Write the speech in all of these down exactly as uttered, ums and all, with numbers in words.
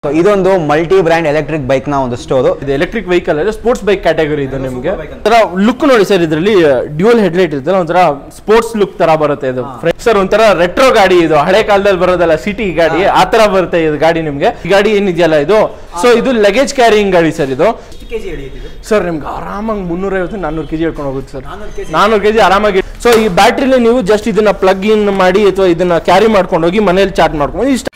So, ಇದೊಂದು multi brand electric bike ನ ಒಂದು ಸ್ಟೋರ್. ಇದು ಎಲೆಕ್ಟ್ರಿಕ್ ವೆಹಿಕಲ್ ಅಂದ್ರೆ ಸ್ಪೋರ್ಟ್ಸ್ ಬೈಕ್ ಕ್ಯಾಟಗರಿ ಇದು ನಿಮಗೆ. ತರ ಲುಕ್ ನೋಡಿ ಸರ್, ಇದರಲ್ಲಿ ಡ್ಯೂಯಲ್ ಹೆಡ್ ಲೈಟ್ ಇರ್ತಲ್ಲ, ಒಂಥರ ಸ್ಪೋರ್ಟ್ಸ್ ಲುಕ್ ತರ ಬರುತ್ತೆ ಇದು ಸರ್. ಒಂಥರ ರೆಟ್ರೋ ಗಾಡಿ ಇದು, ಹಳೆ ಕಾಲದಲ್ಲಿ ಬರೋದಲ್ಲ ಸಿಟಿ ಗಾಡಿ, ಆ ತರ ಬರುತ್ತೆ ಇದು ಗಾಡಿ ನಿಮ್ಗೆ. ಈ ಗಾಡಿ ಏನಿದೆಯಲ್ಲ ಇದು, ಸೊ ಇದು ಲಗೇಜ್ ಕ್ಯಾರಿಯಿಂಗ್ ಗಾಡಿ ಸರ್ ಇದು. ಸರ್ ನಿಮ್ಗೆ ಆರಾಮಾಗಿ ಮುನ್ನೂರೈವತ್ತು ನಾನ್ನೂರು ಕೆಜಿ ಹೇಳ್ಕೊಂಡು ಹೋಗುತ್ತೆ ಸರ್. ನಾನ್ನೂರು ಕೆಜಿ ಆರಾಮಾಗಿ. ಸೊ ಈ ಬ್ಯಾಟ್ರಿಲಿ ನೀವು ಜಸ್ಟ್ ಇದನ್ನ ಪ್ಲಗ್ ಇನ್ ಮಾಡಿ ಅಥವಾ ಇದನ್ನ ಕ್ಯಾರಿ ಮಾಡ್ಕೊಂಡು ಹೋಗಿ ಮನೇಲಿ ಚಾರ್ಜ್ ಮಾಡ್ಕೊಂಡು ಇಷ್ಟ.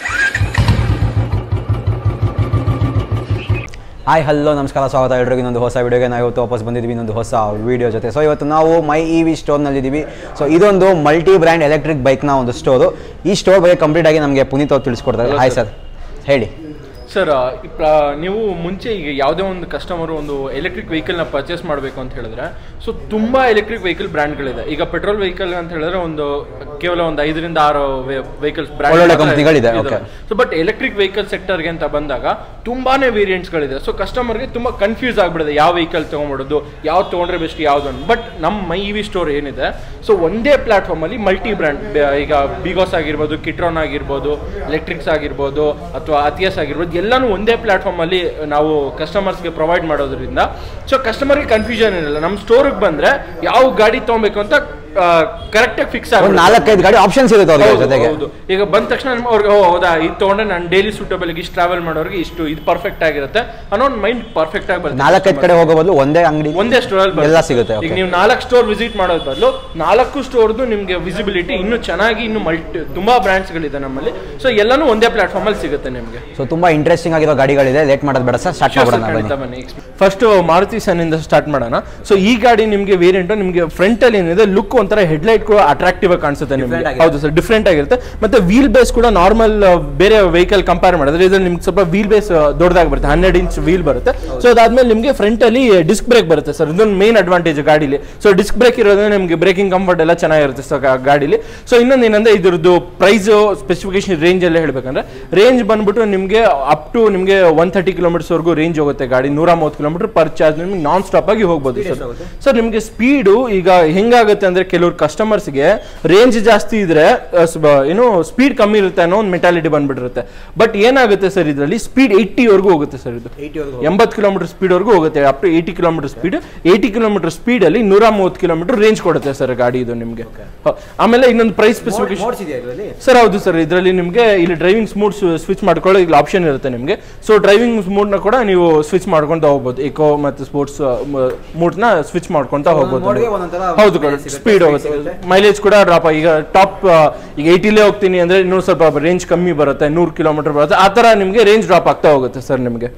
ಹಾಯ್ ಹಲೋ ನಮಸ್ಕಾರ, ಸ್ವಾಗತ ಎಲ್ರಿಗೂ ಇನ್ನೊಂದು ಹೊಸ ವೀಡಿಯೋಗೆ. ನಾವು ಇವತ್ತು ವಾಪಸ್ ಬಂದಿದ್ದೀವಿ ಇನ್ನೊಂದು ಹೊಸ ವೀಡಿಯೋ ಜೊತೆ. ಸೊ ಇವತ್ತು ನಾವು ಮೈ ಇ ವಿ ಸ್ಟೋರ್ನಲ್ಲಿದ್ದೀವಿ. ಸೊ ಇದೊಂದು ಮಲ್ಟಿ ಬ್ರ್ಯಾಂಡ್ ಎಲೆಕ್ಟ್ರಿಕ್ ಬೈಕ್ನ ಒಂದು ಸ್ಟೋರು. ಈ ಸ್ಟೋರ್ ಬಗ್ಗೆ ಕಂಪ್ಲೀಟ್ ಆಗಿ ನಮಗೆ ಪುನೀತ್ ಅವ್ರು ತಿಳಿಸ್ಕೊಡ್ತಾರೆ. ಹಾಯ್ ಸರ್, ಹೇಳಿ ಸರ್. ನೀವು ಮುಂಚೆ ಈಗ ಯಾವುದೇ ಒಂದು ಕಸ್ಟಮರು ಒಂದು ಎಲೆಕ್ಟ್ರಿಕ್ ವೆಹಿಕಲ್ನ ಪರ್ಚೇಸ್ ಮಾಡಬೇಕು ಅಂತ ಹೇಳಿದ್ರೆ, ಸೊ ತುಂಬ ಎಲೆಕ್ಟ್ರಿಕ್ ವೆಹಿಕಲ್ ಬ್ರ್ಯಾಂಡ್ಗಳಿದೆ. ಈಗ ಪೆಟ್ರೋಲ್ ವೆಹಿಕಲ್ ಅಂತ ಹೇಳಿದ್ರೆ ಒಂದು ಕೇವಲ ಒಂದು ಐದರಿಂದ ಆರು ವೆಹಿಕಲ್ಸ್ ಕಂಪನಿಗಳಿದೆ. ಸೊ ಬಟ್ ಎಲೆಕ್ಟ್ರಿಕ್ ವೆಹಿಕಲ್ ಸೆಕ್ಟರ್ಗೆ ಅಂತ ಬಂದಾಗ ತುಂಬಾನೇ ವೇರಿಯಂಟ್ಸ್ಗಳಿದೆ. ಸೊ ಕಸ್ಟಮರ್ಗೆ ತುಂಬ ಕನ್ಫ್ಯೂಸ್ ಆಗ್ಬಿಡಿದೆ, ಯಾವ ವೆಹಿಕಲ್ ತೊಗೊಂಡ್ಬಿಡೋದು, ಯಾವ್ದು ತೊಗೊಂಡ್ರೆ ಬೆಸ್ಟ್, ಯಾವ್ದು. ಬಟ್ ನಮ್ಮ ಮೈ ಇ ವಿ ಸ್ಟೋರ್ ಏನಿದೆ, ಸೊ ಒಂದೇ ಪ್ಲಾಟ್ಫಾರ್ಮಲ್ಲಿ ಮಲ್ಟಿ ಬ್ರ್ಯಾಂಡ್, ಈಗ ಬಿಗೋಸ್ ಆಗಿರ್ಬೋದು, ಕಿಟ್ರಾನ್ ಆಗಿರ್ಬೋದು, ಎಲೆಕ್ಟ್ರಿಕ್ಸ್ ಆಗಿರ್ಬೋದು, ಅಥವಾ ಅತಿಯಾಸ್ ಆಗಿರ್ಬೋದು, ಎಲ್ಲಾನು ಒಂದೇ ಪ್ಲಾಟ್ಫಾರ್ಮ್ ಅಲ್ಲಿ ನಾವು ಕಸ್ಟಮರ್ಸ್ಗೆ ಪ್ರೊವೈಡ್ ಮಾಡೋದ್ರಿಂದ ಸೊ ಕಸ್ಟಮರ್ಗೆ ಕನ್ಫ್ಯೂಷನ್ ಇರಲ್ಲ. ನಮ್ಮ ಸ್ಟೋರ್ಗೆ ಬಂದ್ರೆ ಯಾವ ಗಾಡಿ ತಗೊಬೇಕು ಅಂತ ಕರೆಕ್ಟ್ ಆಗಿ ಫಿಕ್ಸ್ ಆಗುತ್ತೆ. ನಾಲ್ಕೈದು ಗಾಡಿ ಆಪ್ಷನ್ಸ್ ಇರುತ್ತೆ ಅವ್ರ ಜೊತೆಗೆ. ಹೌದು, ಈಗ ಬಂದ ತಕ್ಷಣ ಅವ್ರಿಗೆ ಹೌದಾ ಇದು ತಗೊಂಡ್ರೆ ನಾನು ಡೈಲಿ ಸೂಟಬಲ್ ಇಷ್ಟು ಟ್ರಾವೆಲ್ ಮಾಡೋರಿಗೆ ಇಷ್ಟು ಇದು ಪರ್ಫೆಕ್ಟ್ ಆಗಿರುತ್ತೆ ಅನ್ನೋ ಒಂದು ಮೈಂಡ್ ಪರ್ಫೆಕ್ಟ್ ಆಗಿ ಬರುತ್ತೆ. ನಾಲ್ಕೈದು ಕಡೆ ಹೋಗೋ ಬದಲು ಒಂದೇ ಅಂಗಡಿ, ಒಂದೇ ಸ್ಟೋರ್ ಅಲ್ಲಿ ಎಲ್ಲ ಸಿಗುತ್ತೆ. ಈಗ ನೀವು ನಾಲ್ಕು ಸ್ಟೋರ್ ವಿಸಿಟ್ ಮಾಡೋದ್ ಬದಲು ನಾಲ್ಕು ಸ್ಟೋರ್ದು ನಿಮ್ಗೆ ವಿಸಿಬಿಲಿಟಿ ಇನ್ನೂ ಚೆನ್ನಾಗಿ, ಇನ್ನು ಮಲ್ಟಿ ತುಂಬಾ ಬ್ರಾಂಡ್ಸ್ ಗಳಿದೆ ನಮ್ಮಲ್ಲಿ. ಸೊ ಎಲ್ಲಾನು ಒಂದೇ ಪ್ಲಾಟ್ಫಾರ್ಮ್ ಅಲ್ಲಿ ಸಿಗುತ್ತೆ ನಿಮ್ಗೆ. ಸೊ ತುಂಬಾ ಇಂಟ್ರೆಸ್ಟಿಂಗ್ ಆಗಿರೋ ಗಾಡಿಗಳಿದೆ. ಲೇಟ್ ಮಾಡೋದು ಬೇಡ ಸರ್, ಸ್ಟಾರ್ಟ್ ಮಾಡೋಣ. ಫಸ್ಟ್ ಮಾರುತಿ ಸನ್ ಇಂದ ಸ್ಟಾರ್ಟ್ ಮಾಡೋಣ. ಸೊ ಈ ಗಾಡಿ ನಿಮ್ಗೆ ವೇರಿಯಂಟ್ ನಿಮ್ಗೆ ಫ್ರಂಟ್ ಅಲ್ಲಿ ಏನಿದೆ ಲುಕ್ ಒಂಥರ ಹೆಡ್ ಲೈಟ್ ಕೂಡ ಅಟ್ರಾಕ್ಟಿವ್ ಆಗಿ ಕಾಣಿಸುತ್ತೆ ನಿಮ್ಗೆ. ಹೌದು ಸರ್, ಡಿಫ್ರೆಂಟ್ ಆಗಿರುತ್ತೆ. ಮತ್ತೆ ವೀಲ್ ಬೇಸ್ ಕೂಡ ನಾರ್ಮಲ್ ಬೇರೆ ವೆಹಿಕಲ್ ಕಂಪೇರ್ ಮಾಡಿದ್ರೆ ಇದ್ರಲ್ಲಿ ನಿಮ್ಗೆ ಸ್ವಲ್ಪ ವೀಲ್ ಬೇಸ್ ದೊಡ್ಡದಾಗಿ ಬರುತ್ತೆ, ಹನ್ನೆರಡು ಇಂಚ್ ವೀಲ್ ಬರುತ್ತೆ. ಸೊ ಅದಾದ್ಮೇಲೆ ನಿಮ್ಗೆ ಫ್ರಂಟ್ ಅಲ್ಲಿ ಡಿಸ್ಕ್ ಬ್ರೇಕ್ ಬರುತ್ತೆ ಸರ್. ಇದೊಂದು ಮೇನ್ ಅಡ್ವಾಂಟೇಜ್ ಗಾಡಿಲಿ. ಸೊ ಡಿಸ್ಕ್ ಬ್ರೇಕ್ ಇರೋದ್ರಿಂದ ನಿಮ್ಗೆ ಬ್ರೇಕಿಂಗ್ ಕಂಫರ್ಟ್ ಎಲ್ಲ ಚೆನ್ನಾಗಿರುತ್ತೆ ಸರ್ ಗಾಡಿಲಿ. ಸೊ ಇನ್ನೊಂದು ಏನಂದ್ರೆ ಇದ್ರದ್ದು ಪ್ರೈಸ್ ಸ್ಪೆಸಿಫಿಕೇಶನ್ ರೇಂಜ್ ಎಲ್ಲ ಹೇಳ್ಬೇಕಂದ್ರೆ, ರೇಂಜ್ ಬಂದ್ಬಿಟ್ಟು ನಿಮ್ಗೆ ಅಪ್ ಟು ನಿಮ್ಗೆ ಒನ್ ಥರ್ಟಿ ಕಿಲೋಮೀಟರ್ಸ್ ವರೆಗೂ ರೇಂಜ್ ಹೋಗುತ್ತೆ ಗಾಡಿ. ನೂರ ಮೂವತ್ತು ಕಿಲೋಮೀಟರ್ ಪರ್ ಚಾರ್ಜ್ ನಿಮ್ಗೆ ನಾನ್ ಸ್ಟಾಪ್ ಆಗಿ ಹೋಗ್ಬೋದು ಸರ್. ಸರ್ ನಿಮ್ಗೆ ಸ್ಪೀಡು ಈಗ ಹೆಂಗಾಗುತ್ತೆ ಅಂದ್ರೆ, ಕೆಲವ್ರು ಕಸ್ಟಮರ್ಸ್ಗೆ ರೇಂಜ್ ಜಾಸ್ತಿ ಇದ್ರೆ ಏನು ಸ್ಪೀಡ್ ಕಮ್ಮಿ ಇರುತ್ತೆ ಅನ್ನೋ ಒಂದು ಮೆಂಟಾಲಿಟಿ ಬಂದ್ಬಿಟ್ಟಿರುತ್ತೆ. ಬಟ್ ಏನಾಗುತ್ತೆ ಸರ್, ಇದರಲ್ಲಿ ಸ್ಪೀಡ್ ಏಯ್ಟಿ ವರೆಗೂ ಹೋಗುತ್ತೆ ಸರ್. ಇದು ಎಂಬತ್ತು ಕಿಲೋಮೀಟರ್ ಸ್ಪೀಡ್ ವರೆಗೂ ಹೋಗುತ್ತೆ, up to eighty kilometre speed. Eighty kilometre speed ಅಲ್ಲಿ ನೂರ ಮೂವತ್ತು ಕಿಲೋಮೀಟರ್ ರೇಂಜ್ ಕೊಡುತ್ತೆ ಸರ್ ಗಾಡಿ ಇದು ನಿಮ್ಗೆ. ಆಮೇಲೆ ಇನ್ನೊಂದು ಪ್ರೈಸ್ ಸ್ಪೆಸಿಫಿಕೇಶನ್ ಸರ್. ಹೌದು ಸರ್, ಇದರಲ್ಲಿ ನಿಮ್ಗೆ ಇಲ್ಲಿ ಡ್ರೈವಿಂಗ್ ಸ್ಮೂಡ್ ಸ್ವಿಚ್ ಮಾಡ್ಕೊಳ್ಳೋ ಇಲ್ಲಿ ಆಪ್ಷನ್ ಇರುತ್ತೆ ನಿಮ್ಗೆ. ಸೊ ಡ್ರೈವಿಂಗ್ ಸ್ಮೂಡ್ ನ ಕೂಡ ನೀವು ಸ್ವಿಚ್ ಮಾಡ್ಕೊಂತ ಹೋಗ್ಬೋದು. ಇಕೋ ಮತ್ತು ಸ್ಪೋರ್ಟ್ಸ್ ಮೂಡ್ ನ ಸ್ವಿಚ್ ಮಾಡ್ಕೊಂತ ಹೋಗ್ಬೋದು. ಹೌದು, ಸ್ಪೀಡ್ ಹೋಗುತ್ತೆ, ಮೈಲೇಜ್ ಕೂಡ ಡ್ರಾಪ್. ಈಗ ಟಾಪ್ ಈಗ ಏಯ್ಟಿಲೇ ಹೋಗ್ತೀನಿ ಅಂದ್ರೆ ಇನ್ನೂ ಸ್ವಲ್ಪ ರೇಂಜ್ ಕಮ್ಮಿ ಬರುತ್ತೆ, ನೂರು ಕಿಲೋಮೀಟರ್ ಬರುತ್ತೆ. ಆ ತರ ನಿಮ್ಗೆ ರೇಂಜ್ ಡ್ರಾಪ್ ಆಗ್ತಾ ಹೋಗುತ್ತೆ ಸರ್ ನಿಮ್ಗೆ.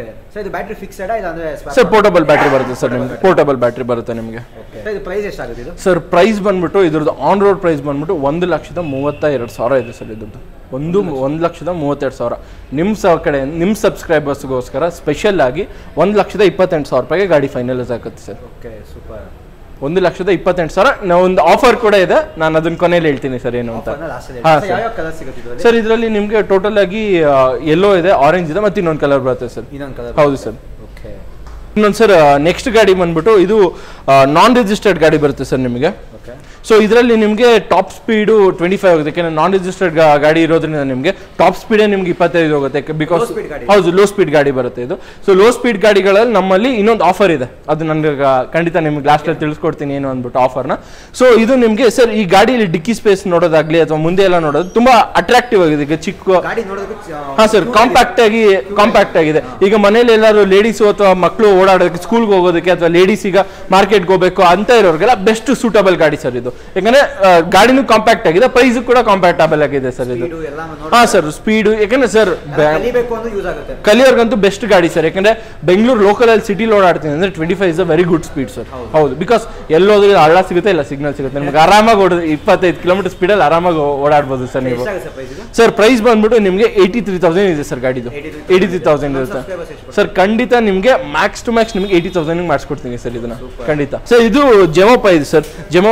ಸರ್ ಪೋರ್ಟಬಲ್ ಬ್ಯಾಟ್ರಿ ಬರುತ್ತೆ ಸರ್ ನಿಮ್ಗೆ, ಪೋರ್ಟಬಲ್ ಬ್ಯಾಟ್ರಿ ಬರುತ್ತೆ ನಿಮ್ಗೆ. ಸರ್ ಪ್ರೈಸ್ ಬಂದ್ಬಿಟ್ಟು ಇದ್ರದ್ದು ಆನ್ ರೋಡ್ ಪ್ರೈಸ್ ಬಂದ್ಬಿಟ್ಟು ಒಂದು ಲಕ್ಷದ ಮೂವತ್ತ ಎರಡು ಸಾವಿರ ಇದೆ ಸರ್. ಇದ್ರದ್ದು ಒಂದು ಒಂದು ಲಕ್ಷದ ಮೂವತ್ತೆರಡು ಸಾವಿರ. ನಿಮ್ಮ ಸ ಕಡೆ ನಿಮ್ಮ ಸಬ್ಸ್ಕ್ರೈಬರ್ಸ್ಗೋಸ್ಕರ ಸ್ಪೆಷಲ್ ಆಗಿ ಒಂದು ಲಕ್ಷದ ಇಪ್ಪತ್ತೆಂಟು ಸಾವಿರ ರೂಪಾಯಿಗೆ ಗಾಡಿ ಫೈನಲೈಸ್ ಆಗುತ್ತೆ ಸರ್. ಸೂಪರ್. ಒಂದು ಲಕ್ಷದ ಇಪ್ಪತ್ತೆಂಟು ಸಾವಿರ. ಒಂದು ಆಫರ್ ಕೂಡ ಇದೆ, ನಾನು ಅದನ್ನ ಕೊನೆಯಲ್ಲಿ ಹೇಳ್ತೀನಿ ಸರ್ ಏನು ಅಂತ. ಹಾ ಸರ್, ಇದರಲ್ಲಿ ನಿಮ್ಗೆ ಟೋಟಲ್ ಆಗಿ ಯೆಲ್ಲೋ ಇದೆ, ಆರೆಂಜ್ ಇದೆ, ಮತ್ತೆ ಇನ್ನೊಂದು ಕಲರ್ ಬರುತ್ತೆ ಸರ್. ಹೌದು ಸರ್. ಇನ್ನೊಂದು ಸರ್ ನೆಕ್ಸ್ಟ್ ಗಾಡಿ ಬಂದ್ಬಿಟ್ಟು ಇದು ನಾನ್ ರಿಜಿಸ್ಟರ್ಡ್ ಗಾಡಿ ಬರುತ್ತೆ ಸರ್ ನಿಮಗೆ. ಸೊ ಇದರಲ್ಲಿ ನಿಮಗೆ ಟಾಪ್ ಸ್ಪೀಡು ಟ್ವೆಂಟಿ ಫೈವ್ ಆಗುತ್ತೆ, ಯಾಕೆಂದ್ರೆ ನಾನ್ ರಿಜಿಸ್ಟರ್ಡ್ ಗಾಡಿ ಇರೋದ್ರಿಂದ ನಿಮಗೆ ಟಾಪ್ ಸ್ಪೀಡೇ ನಿಮ್ಗೆ ಇಪ್ಪತ್ತೈದು ಹೋಗುತ್ತೆ. ಬಿಕಾಸ್ ಹೌದು, ಲೋ ಸ್ಪೀಡ್ ಗಾಡಿ ಬರುತ್ತೆ ಇದು. ಸೊ ಲೋ ಸ್ಪೀಡ್ ಗಾಡಿಗಳಲ್ಲಿ ನಮ್ಮಲ್ಲಿ ಇನ್ನೊಂದು ಆಫರ್ ಇದೆ, ಅದು ನನಗೆ ಖಂಡಿತ ನಿಮ್ಗೆ ಲಾಸ್ಟಲ್ಲಿ ತಿಳಿಸ್ಕೊಡ್ತೀನಿ ಏನು ಅಂದ್ಬಿಟ್ಟು ಆಫರ್ನ. ಸೊ ಇದು ನಿಮಗೆ ಸರ್ ಈ ಗಾಡಿಯಲ್ಲಿ ಡಿಕ್ಕಿ ಸ್ಪೇಸ್ ನೋಡೋದಾಗ್ಲಿ ಅಥವಾ ಮುಂದೆ ಎಲ್ಲ ನೋಡೋದು ತುಂಬಾ ಅಟ್ರಾಕ್ಟಿವ್ ಆಗಿದೆ. ಈಗ ಚಿಕ್ಕ ಹಾ ಸರ್, ಕಾಂಪ್ಯಾಕ್ಟ್ ಆಗಿ ಕಾಂಪ್ಯಾಕ್ಟ್ ಆಗಿದೆ. ಈಗ ಮನೇಲಿ ಎಲ್ಲರೂ ಲೇಡೀಸು ಅಥವಾ ಮಕ್ಕಳು ಓಡಾಡೋದಕ್ಕೆ, ಸ್ಕೂಲ್ಗೆ ಹೋಗೋದಕ್ಕೆ ಅಥವಾ ಲೇಡೀಸ್ ಈಗ ಮಾರ್ಕೆಟ್ಗೆ ಹೋಗ್ಬೇಕು ಅಂತ ಇರೋರಿಗೆಲ್ಲ ಬೆಸ್ಟ್ ಸೂಟಬಲ್ ಗಾಡಿ ಸರ್ ಇದು. ಯಾಕಂದ್ರೆ ಗಾಡಿನೂ ಕಾಂಪ್ಯಾಕ್ಟ್ ಆಗಿದೆ, ಪ್ರೈಸ್ ಕೂಡ ಕಾಂಪ್ಯಾಕ್ಟಬಲ್ ಆಗಿದೆ ಸರ್ ಇದು. ಹಾ ಸರ್, ಸ್ಪೀಡ್ ಯಾಕಂದ್ರೆ ಸರ್ ಕಲಿಯೋರ್ಗಂತೂ ಬೆಸ್ಟ್ ಗಾಡಿ ಸರ್. ಯಾಕಂದ್ರೆ ಬೆಂಗಳೂರು ಲೋಕಲ್ ಅಲ್ಲಿ ಸಿಟಿಲಿ ಓಡಾಡ್ತೀನಿ ಅಂದ್ರೆ twenty five is a very good speed sir. ಹೌದು, ಬಿಕಾಸ್ ಎಲ್ಲೋದ್ರೆ ಹಳ್ಳ ಸಿಗುತ್ತೆ, ಇಲ್ಲ ಸಿಗ್ನಲ್ ಸಿಗುತ್ತೆ, ನಿಮ್ಗೆ ಆರಾಮಾಗಿ ಓಡ ಇಪ್ಪತ್ತೈದು ಕಿಲೋಮೀಟರ್ ಸ್ಪೀಡಲ್ಲಿ ಆರಾಮಾಗಿ ಓಡಾಡ್ಬೋದು ಸರ್ ನೀವು. ಸರ್ ಪ್ರೈಸ್ ಬಂದ್ಬಿಟ್ಟು ನಿಮ್ಗೆ ಏಯ್ಟಿ ತ್ರೀ ತೌಸಂಡ್ ಇದೆ ಸರ್ ಗಾಡಿದು. ಏಯ್ಟಿ ತ್ರೀ ತೌಸಂಡ್ ಇರುತ್ತೆ ಸರ್. ಖಂಡಿತ ನಿಮ್ಗೆ ಮ್ಯಾಕ್ಸ್ ಟು ಮ್ಯಾಕ್ಸ್ ನಿಮ್ಗೆ ಏಯ್ಟಿ ತೌಸಂಡ್ ಮಾಡಿಸ್ಕೊಡ್ತೀನಿ ಸರ್ ಇದನ್ನ ಖಂಡಿತ. ಸರ್ ಇದು ಜೆಮೋಪೈ ಇದೆ ಸರ್. ಜೆಮೋಪೈ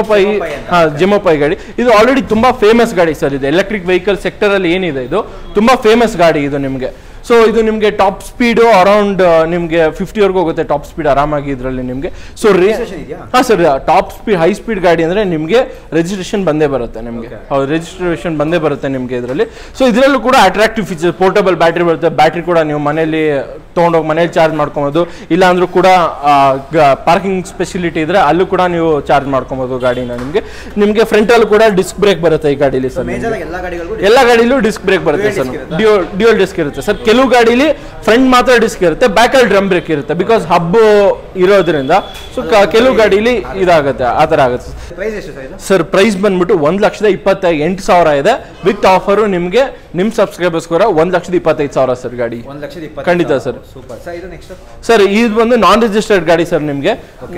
ಹಾ ಜೆಮೋಪೈ ಗಾಡಿ ಇದು ಆಲ್ರೆಡಿ ತುಂಬಾ ಫೇಮಸ್ ಗಾಡಿ ಸರ್. ಇದು ಎಲೆಕ್ಟ್ರಿಕ್ ವೆಹಿಕಲ್ ಸೆಕ್ಟರ್ ಅಲ್ಲಿ ಏನಿದೆ ಇದು ತುಂಬಾ ಫೇಮಸ್ ಗಾಡಿ ಇದು ನಿಮಗೆ. ಸೊ ಇದು ನಿಮಗೆ ಟಾಪ್ ಸ್ಪೀಡು ಅರೌಂಡ್ ನಿಮಗೆ ಫಿಫ್ಟಿವರೆಗೂ ಹೋಗುತ್ತೆ ಟಾಪ್ ಸ್ಪೀಡ್ ಆರಾಮಾಗಿ ಇದರಲ್ಲಿ ನಿಮಗೆ. ಸೊ ರೇ ಹಾಂ sir top speed high speed ಗಾಡಿ ಅಂದರೆ ನಿಮಗೆ ರಿಜಿಸ್ಟ್ರೇಷನ್ ಬಂದೇ ಬರುತ್ತೆ ನಿಮಗೆ. ಹೌದು ರಿಜಿಸ್ಟ್ರೇಷನ್ ಬಂದೇ ಬರುತ್ತೆ ನಿಮಗೆ ಇದರಲ್ಲಿ. ಸೊ ಇದರಲ್ಲೂ ಕೂಡ ಅಟ್ರಾಕ್ಟಿವ್ ಫೀಚರ್ಸ್ ಪೋರ್ಟಬಲ್ ಬ್ಯಾಟ್ರಿ ಬರುತ್ತೆ. ಬ್ಯಾಟ್ರಿ ಕೂಡ ನೀವು ಮನೆಯಲ್ಲಿ ತೊಗೊಂಡೋಗಿ ಮನೇಲಿ ಚಾರ್ಜ್ ಮಾಡ್ಕೊಬೋದು. ಇಲ್ಲ ಅಂದ್ರೂ ಕೂಡ ಪಾರ್ಕಿಂಗ್ ಫೆಸಿಲಿಟಿ ಇದ್ರೆ ಅಲ್ಲೂ ಕೂಡ ನೀವು ಚಾರ್ಜ್ ಮಾಡ್ಕೊಬೋದು ಗಾಡಿನ. ನಿಮಗೆ ನಿಮಗೆ ಫ್ರಂಟಲ್ಲೂ ಕೂಡ ಡಿಸ್ಕ್ ಬ್ರೇಕ್ ಬರುತ್ತೆ ಈ ಗಾಡೀಲಿ ಸರ್. ಎಲ್ಲ ಗಾಡಿಲೂ ಡಿಸ್ಕ್ ಬ್ರೇಕ್ ಬರುತ್ತೆ ಸರ್. ಡ್ಯೂಯಲ್ ಡ್ಯೂಯಲ್ ಡಿಸ್ಕ್ ಇರುತ್ತೆ ಸರ್. ಕೆಲವು ಗಾಡಿಲಿ ಫ್ರಂಟ್ ಮಾತ್ರ ಡಿಸ್ಕ್ ಇರುತ್ತೆ, ಬ್ಯಾಕ್ ಅಲ್ಲಿ ಡ್ರಮ್ ಬ್ರೇಕ್ ಇರುತ್ತೆ ಬಿಕಾಸ್ ಹಬ್ ಇರೋದ್ರಿಂದ. ಸೊ ಕೆಲವು ಗಾಡಿಲಿ ಇದಾಗುತ್ತೆ ಆ ತರ ಆಗುತ್ತೆ ಸರ್. ಪ್ರೈಸ್ ಬಂದ್ಬಿಟ್ಟು ಒಂದ್ ಲಕ್ಷದ ಇಪ್ಪತ್ತ ಎಂಟು ಸಾವಿರ ಇದೆ. ವಿತ್ ಆಫರ್ ನಿಮಗೆ ನಿಮ್ ಸಬ್ಸ್ಕ್ರೈಬರ್ಸ್ಗೋರ ಒಂದ್ ಲಕ್ಷದ ಇಪ್ಪತ್ತೈದು ಸಾವಿರ ಸರ್ ಗಾಡಿ. ಖಂಡಿತ ಸರ್. ಸರ್ ಇದು ಬಂದು ನಾನ್ ರಿಜಿಸ್ಟರ್ಡ್ ಗಾಡಿ ಸರ್ ನಿಮ್ಗೆ.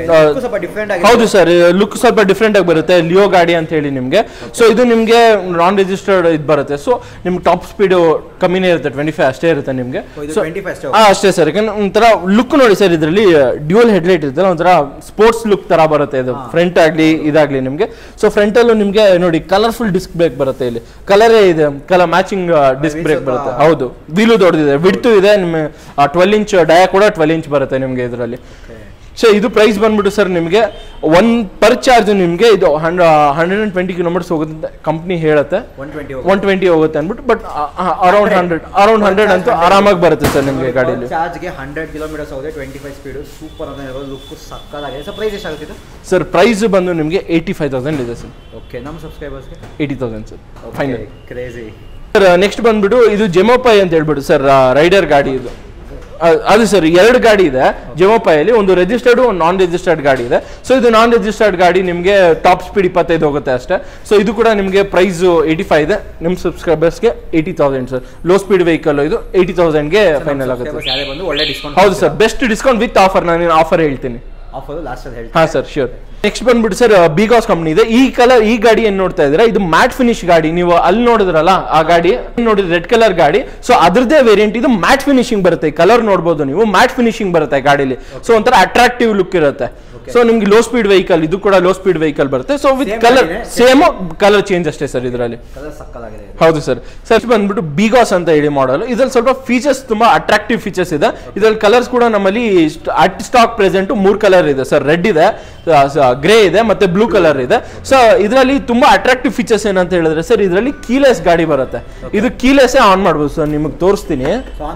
ಹೌದು ಸರ್ ಲುಕ್ ಸ್ವಲ್ಪ ಡಿಫ್ರೆಂಟ್ ಆಗಿ ಬರುತ್ತೆ. ಲಿಯೋ ಗಾಡಿ ಅಂತ ಹೇಳಿ ನಿಮ್ಗೆ. ಸೊ ಇದು ನಿಮ್ಗೆ ನಾನ್ ರಿಜಿಸ್ಟರ್ಡ್ ಇದು ಬರುತ್ತೆ. ಸೊ ನಿಮ್ಗೆ ಟಾಪ್ ಸ್ಪೀಡ್ ಕಮ್ಮಿನೇ ಇರುತ್ತೆ, ಟ್ವೆಂಟಿ ಫೈವ್ ಅಷ್ಟೇ ಇರುತ್ತೆ ನಿಮ್ಗೆ. ಅಷ್ಟೇ ಸರ್. ಯಾಕಂದ್ರೆ ಒಂಥರ ಲುಕ್ ನೋಡಿ ಸರ್, ಇದರಲ್ಲಿ ಡ್ಯೂಯಲ್ ಹೆಡ್ಲೈಟ್ ಇರುತ್ತೆ, ಒಂಥರ ಸ್ಪೋರ್ಟ್ಸ್ ಲುಕ್ ತರ ಬರುತ್ತೆ ಇದು ಫ್ರಂಟ್ ಆಗ್ಲಿ ಇದಾಗ್ಲಿ ನಿಮ್ಗೆ. ಸೊ ಫ್ರಂಟ್ ಅಲ್ಲೂ ನಿಮ್ಗೆ ನೋಡಿ ಕಲರ್ಫುಲ್ ಡಿಸ್ಕ್ ಬ್ರೇಕ್ ಬರುತ್ತೆ. ಇಲ್ಲಿ ಕಲರೇ ಇದೆ, ಕಲರ್ ಮ್ಯಾಚಿಂಗ್ ಡಿಸ್ಕ್ ಬ್ರೇಕ್ ಬರುತ್ತೆ. ಹೌದು ವೀಲು ದೊಡ್ಡದಿದೆ, ವಿಡ್ತು ಇದೆ. ನಿಮ್ಮ ಟ್ವೆಲ್ ಇಂಚ್ ಡಯಾ ಕೂಡ ಟ್ವೆಲ್ ಇಂಚ್ ಬರುತ್ತೆ ನಿಮ್ಗೆ ಇದರಲ್ಲಿ. ಸೊ ಇದು ಪ್ರೈಸ್ ಬಂದ್ಬಿಟ್ಟು ಸರ್ ನಿಮಗೆ ಒನ್ ಪರ್ ಚಾರ್ಜ್ ನಿಮಗೆ ಇದು ಹಂಡ್ರೆಡ್ ಅಂಡ್ ಟ್ವೆಂಟಿ ಕಿಲೋಮೀಟರ್ಸ್ ಹೋಗುತ್ತೆ ಅಂತ ಕಂಪ್ನಿ ಹೇಳುತ್ತೆ. ಒನ್ ಟ್ವೆಂಟಿ ಹೋಗುತ್ತೆ ಅಂದ್ಬಿಟ್ಟು but around hundred around hundred ಅಂತೂ ಆರಾಮಾಗಿ ಬರುತ್ತೆ ಸರ್ ನಿಮಗೆ ಗಾಡಿಯಲ್ಲಿ. ಚಾರ್ಜ್ಗೆ ಹಂಡ್ರೆಡ್ ಕಿಲೋಮೀಟರ್ಸ್ ಹೋಗುತ್ತೆ, ಟ್ವೆಂಟಿ ಫೈವ್ ಸ್ಪೀಡ್ ಸೂಪರ್ ಅಂತ ಲುಕ್ ಸಕ್ಕತ್ತಾಗಿದೆ. ಸರ್ ಪ್ರೈಸ್ ಎಷ್ಟಾಗುತ್ತೆ ಸರ್? ಪ್ರೈಸ್ ಬಂದು ನಿಮಗೆ ಏಯ್ಟಿ ಫೈವ್ ತೌಸಂಡ್ ಇದೆ ಸರ್. ಓಕೆ ನಮ್ಮ ಸಬ್ಸ್ಕ್ರೈಬರ್ಸ್ಗೆ eighty thousand sir final. Crazy sir. Next ಬಂದ್ಬಿಟ್ಟು ಇದು ಜೆಮೋಪೈ ಅಂತ ಹೇಳ್ಬಿಟ್ಟು ಸರ್ ರೈಡರ್ ಗಾಡಿ ಇದು. ಅದು ಸರ್ ಎರಡು ಗಾಡಿ ಇದೆ ಜೆಮೋಪೈಯಲ್ಲಿ, ಒಂದು ರಿಜಿಸ್ಟರ್ಡ್ ಒಂದು ನಾನ್ ರಿಜಿಸ್ಟರ್ಡ್ ಗಾಡಿ ಇದೆ. ಸೊ ಇದು ನಾನ್ ರಿಜಿಸ್ಟರ್ಡ್ ಗಾಡಿ ನಿಮಗೆ ಟಾಪ್ ಸ್ಪೀಡ್ ಇಪ್ಪತ್ತೈದು ಹೋಗುತ್ತೆ ಅಷ್ಟೇ. ಸೊ ಇದು ಕೂಡ ನಿಮಗೆ ಪ್ರೈಸ್ ಏಯ್ಟಿ ಫೈವ್ ಇದೆ. ನಿಮ್ಮ ಸಬ್ಸ್ಕ್ರೈಬರ್ಸ್ಗೆ eighty thousand sir. Low speed vehicle ಇದು ಏಯ್ಟಿ ತೌಸಂಡ್ಗೆ ಫೈನಲ್ ಆಗುತ್ತೆ. ಹೌದು sir, best discount with offer. ನಾನು ಆಫರ್ ಹೇಳ್ತೀನಿ. ಹಾಂ ಸರ್ ಶ್ಯೂರ್. ನೆಕ್ಸ್ಟ್ ಬಂದ್ಬಿಟ್ಟು ಸರ್ ಬಿಗಾಸ್ ಕಂಪ್ನಿ ಇದೆ. ಈ ಕಲರ್ ಈ ಗಾಡಿ ಏನ್ ನೋಡ್ತಾ ಇದ್ರೆ ಇದು ಮ್ಯಾಟ್ ಫಿನಿಶ್ ಗಾಡಿ. ನೀವು ಅಲ್ಲಿ ನೋಡಿದ್ರಲ್ಲ ಆ ಗಾಡಿ ನೋಡಿದ್ರೆ ರೆಡ್ ಕಲರ್ ಗಾಡಿ. ಸೊ ಅದ್ರದೇ ವೇರಿಯಂಟ್ ಇದು ಮ್ಯಾಟ್ ಫಿನಿಶಿಂಗ್ ಬರುತ್ತೆ. ಕಲರ್ ನೋಡಬಹುದು ನೀವು, ಮ್ಯಾಟ್ ಫಿನಿಶಿಂಗ್ ಬರುತ್ತೆ ಗಾಡಿಲಿ. ಸೊ ಒಂಥರ ಅಟ್ರಾಕ್ಟಿವ್ ಲುಕ್ ಇರುತ್ತೆ. ಸೊ ನಿಮ್ಗೆ ಲೋ ಸ್ಪೀಡ್ ವೆಹಿಕಲ್, ಇದು ಕೂಡ ಲೋ ಸ್ಪೀಡ್ ವೆಹಿಕಲ್ ಬರುತ್ತೆ. So with colour same colour change ಅಷ್ಟೇ ಸರ್ ಇದರಲ್ಲಿ. ಹೌದು ಸರ್. ಸರ್ ಬಂದ್ಬಿಟ್ಟು ಬಿಗಾಸ್ ಅಂತ ಹೇಳಿ ಮಾಡಲ್. ಇದ್ರಲ್ಲಿ ಸ್ವಲ್ಪ ಫೀಚರ್ಸ್ ತುಂಬಾ ಅಟ್ರಾಕ್ಟಿವ್ ಫೀಚರ್ಸ್ ಇದೆ. ಇದ್ರಲ್ಲಿ ಕಲರ್ಸ್ ಕೂಡ ನಮ್ಮಲ್ಲಿ ಅಟ್ ಸ್ಟಾಕ್ ಪ್ರೆಸೆಂಟ್ ಮೂರ್ ಕಲರ್ ಇದೆ ಸರ್. ರೆಡ್ ಇದೆ, ಗ್ರೇ ಇದೆ, ಮತ್ತೆ ಬ್ಲೂ ಕಲರ್ ಇದೆ. ಸೊ ಇದರಲ್ಲಿ ತುಂಬಾ ಅಟ್ರಾಕ್ಟಿವ್ ಫೀಚರ್ಸ್ ಏನಂತ ಹೇಳಿದ್ರೆ ಸರ್ ಇದರಲ್ಲಿ ಕೀಲೆಸ್ ಗಾಡಿ ಬರುತ್ತೆ. ಇದು ಕೀಲೆಸ್ ಆನ್ ಮಾಡ್ಬೋದು ಸರ್. ನಿಮಗೆ ತೋರಿಸ್ತೀನಿ.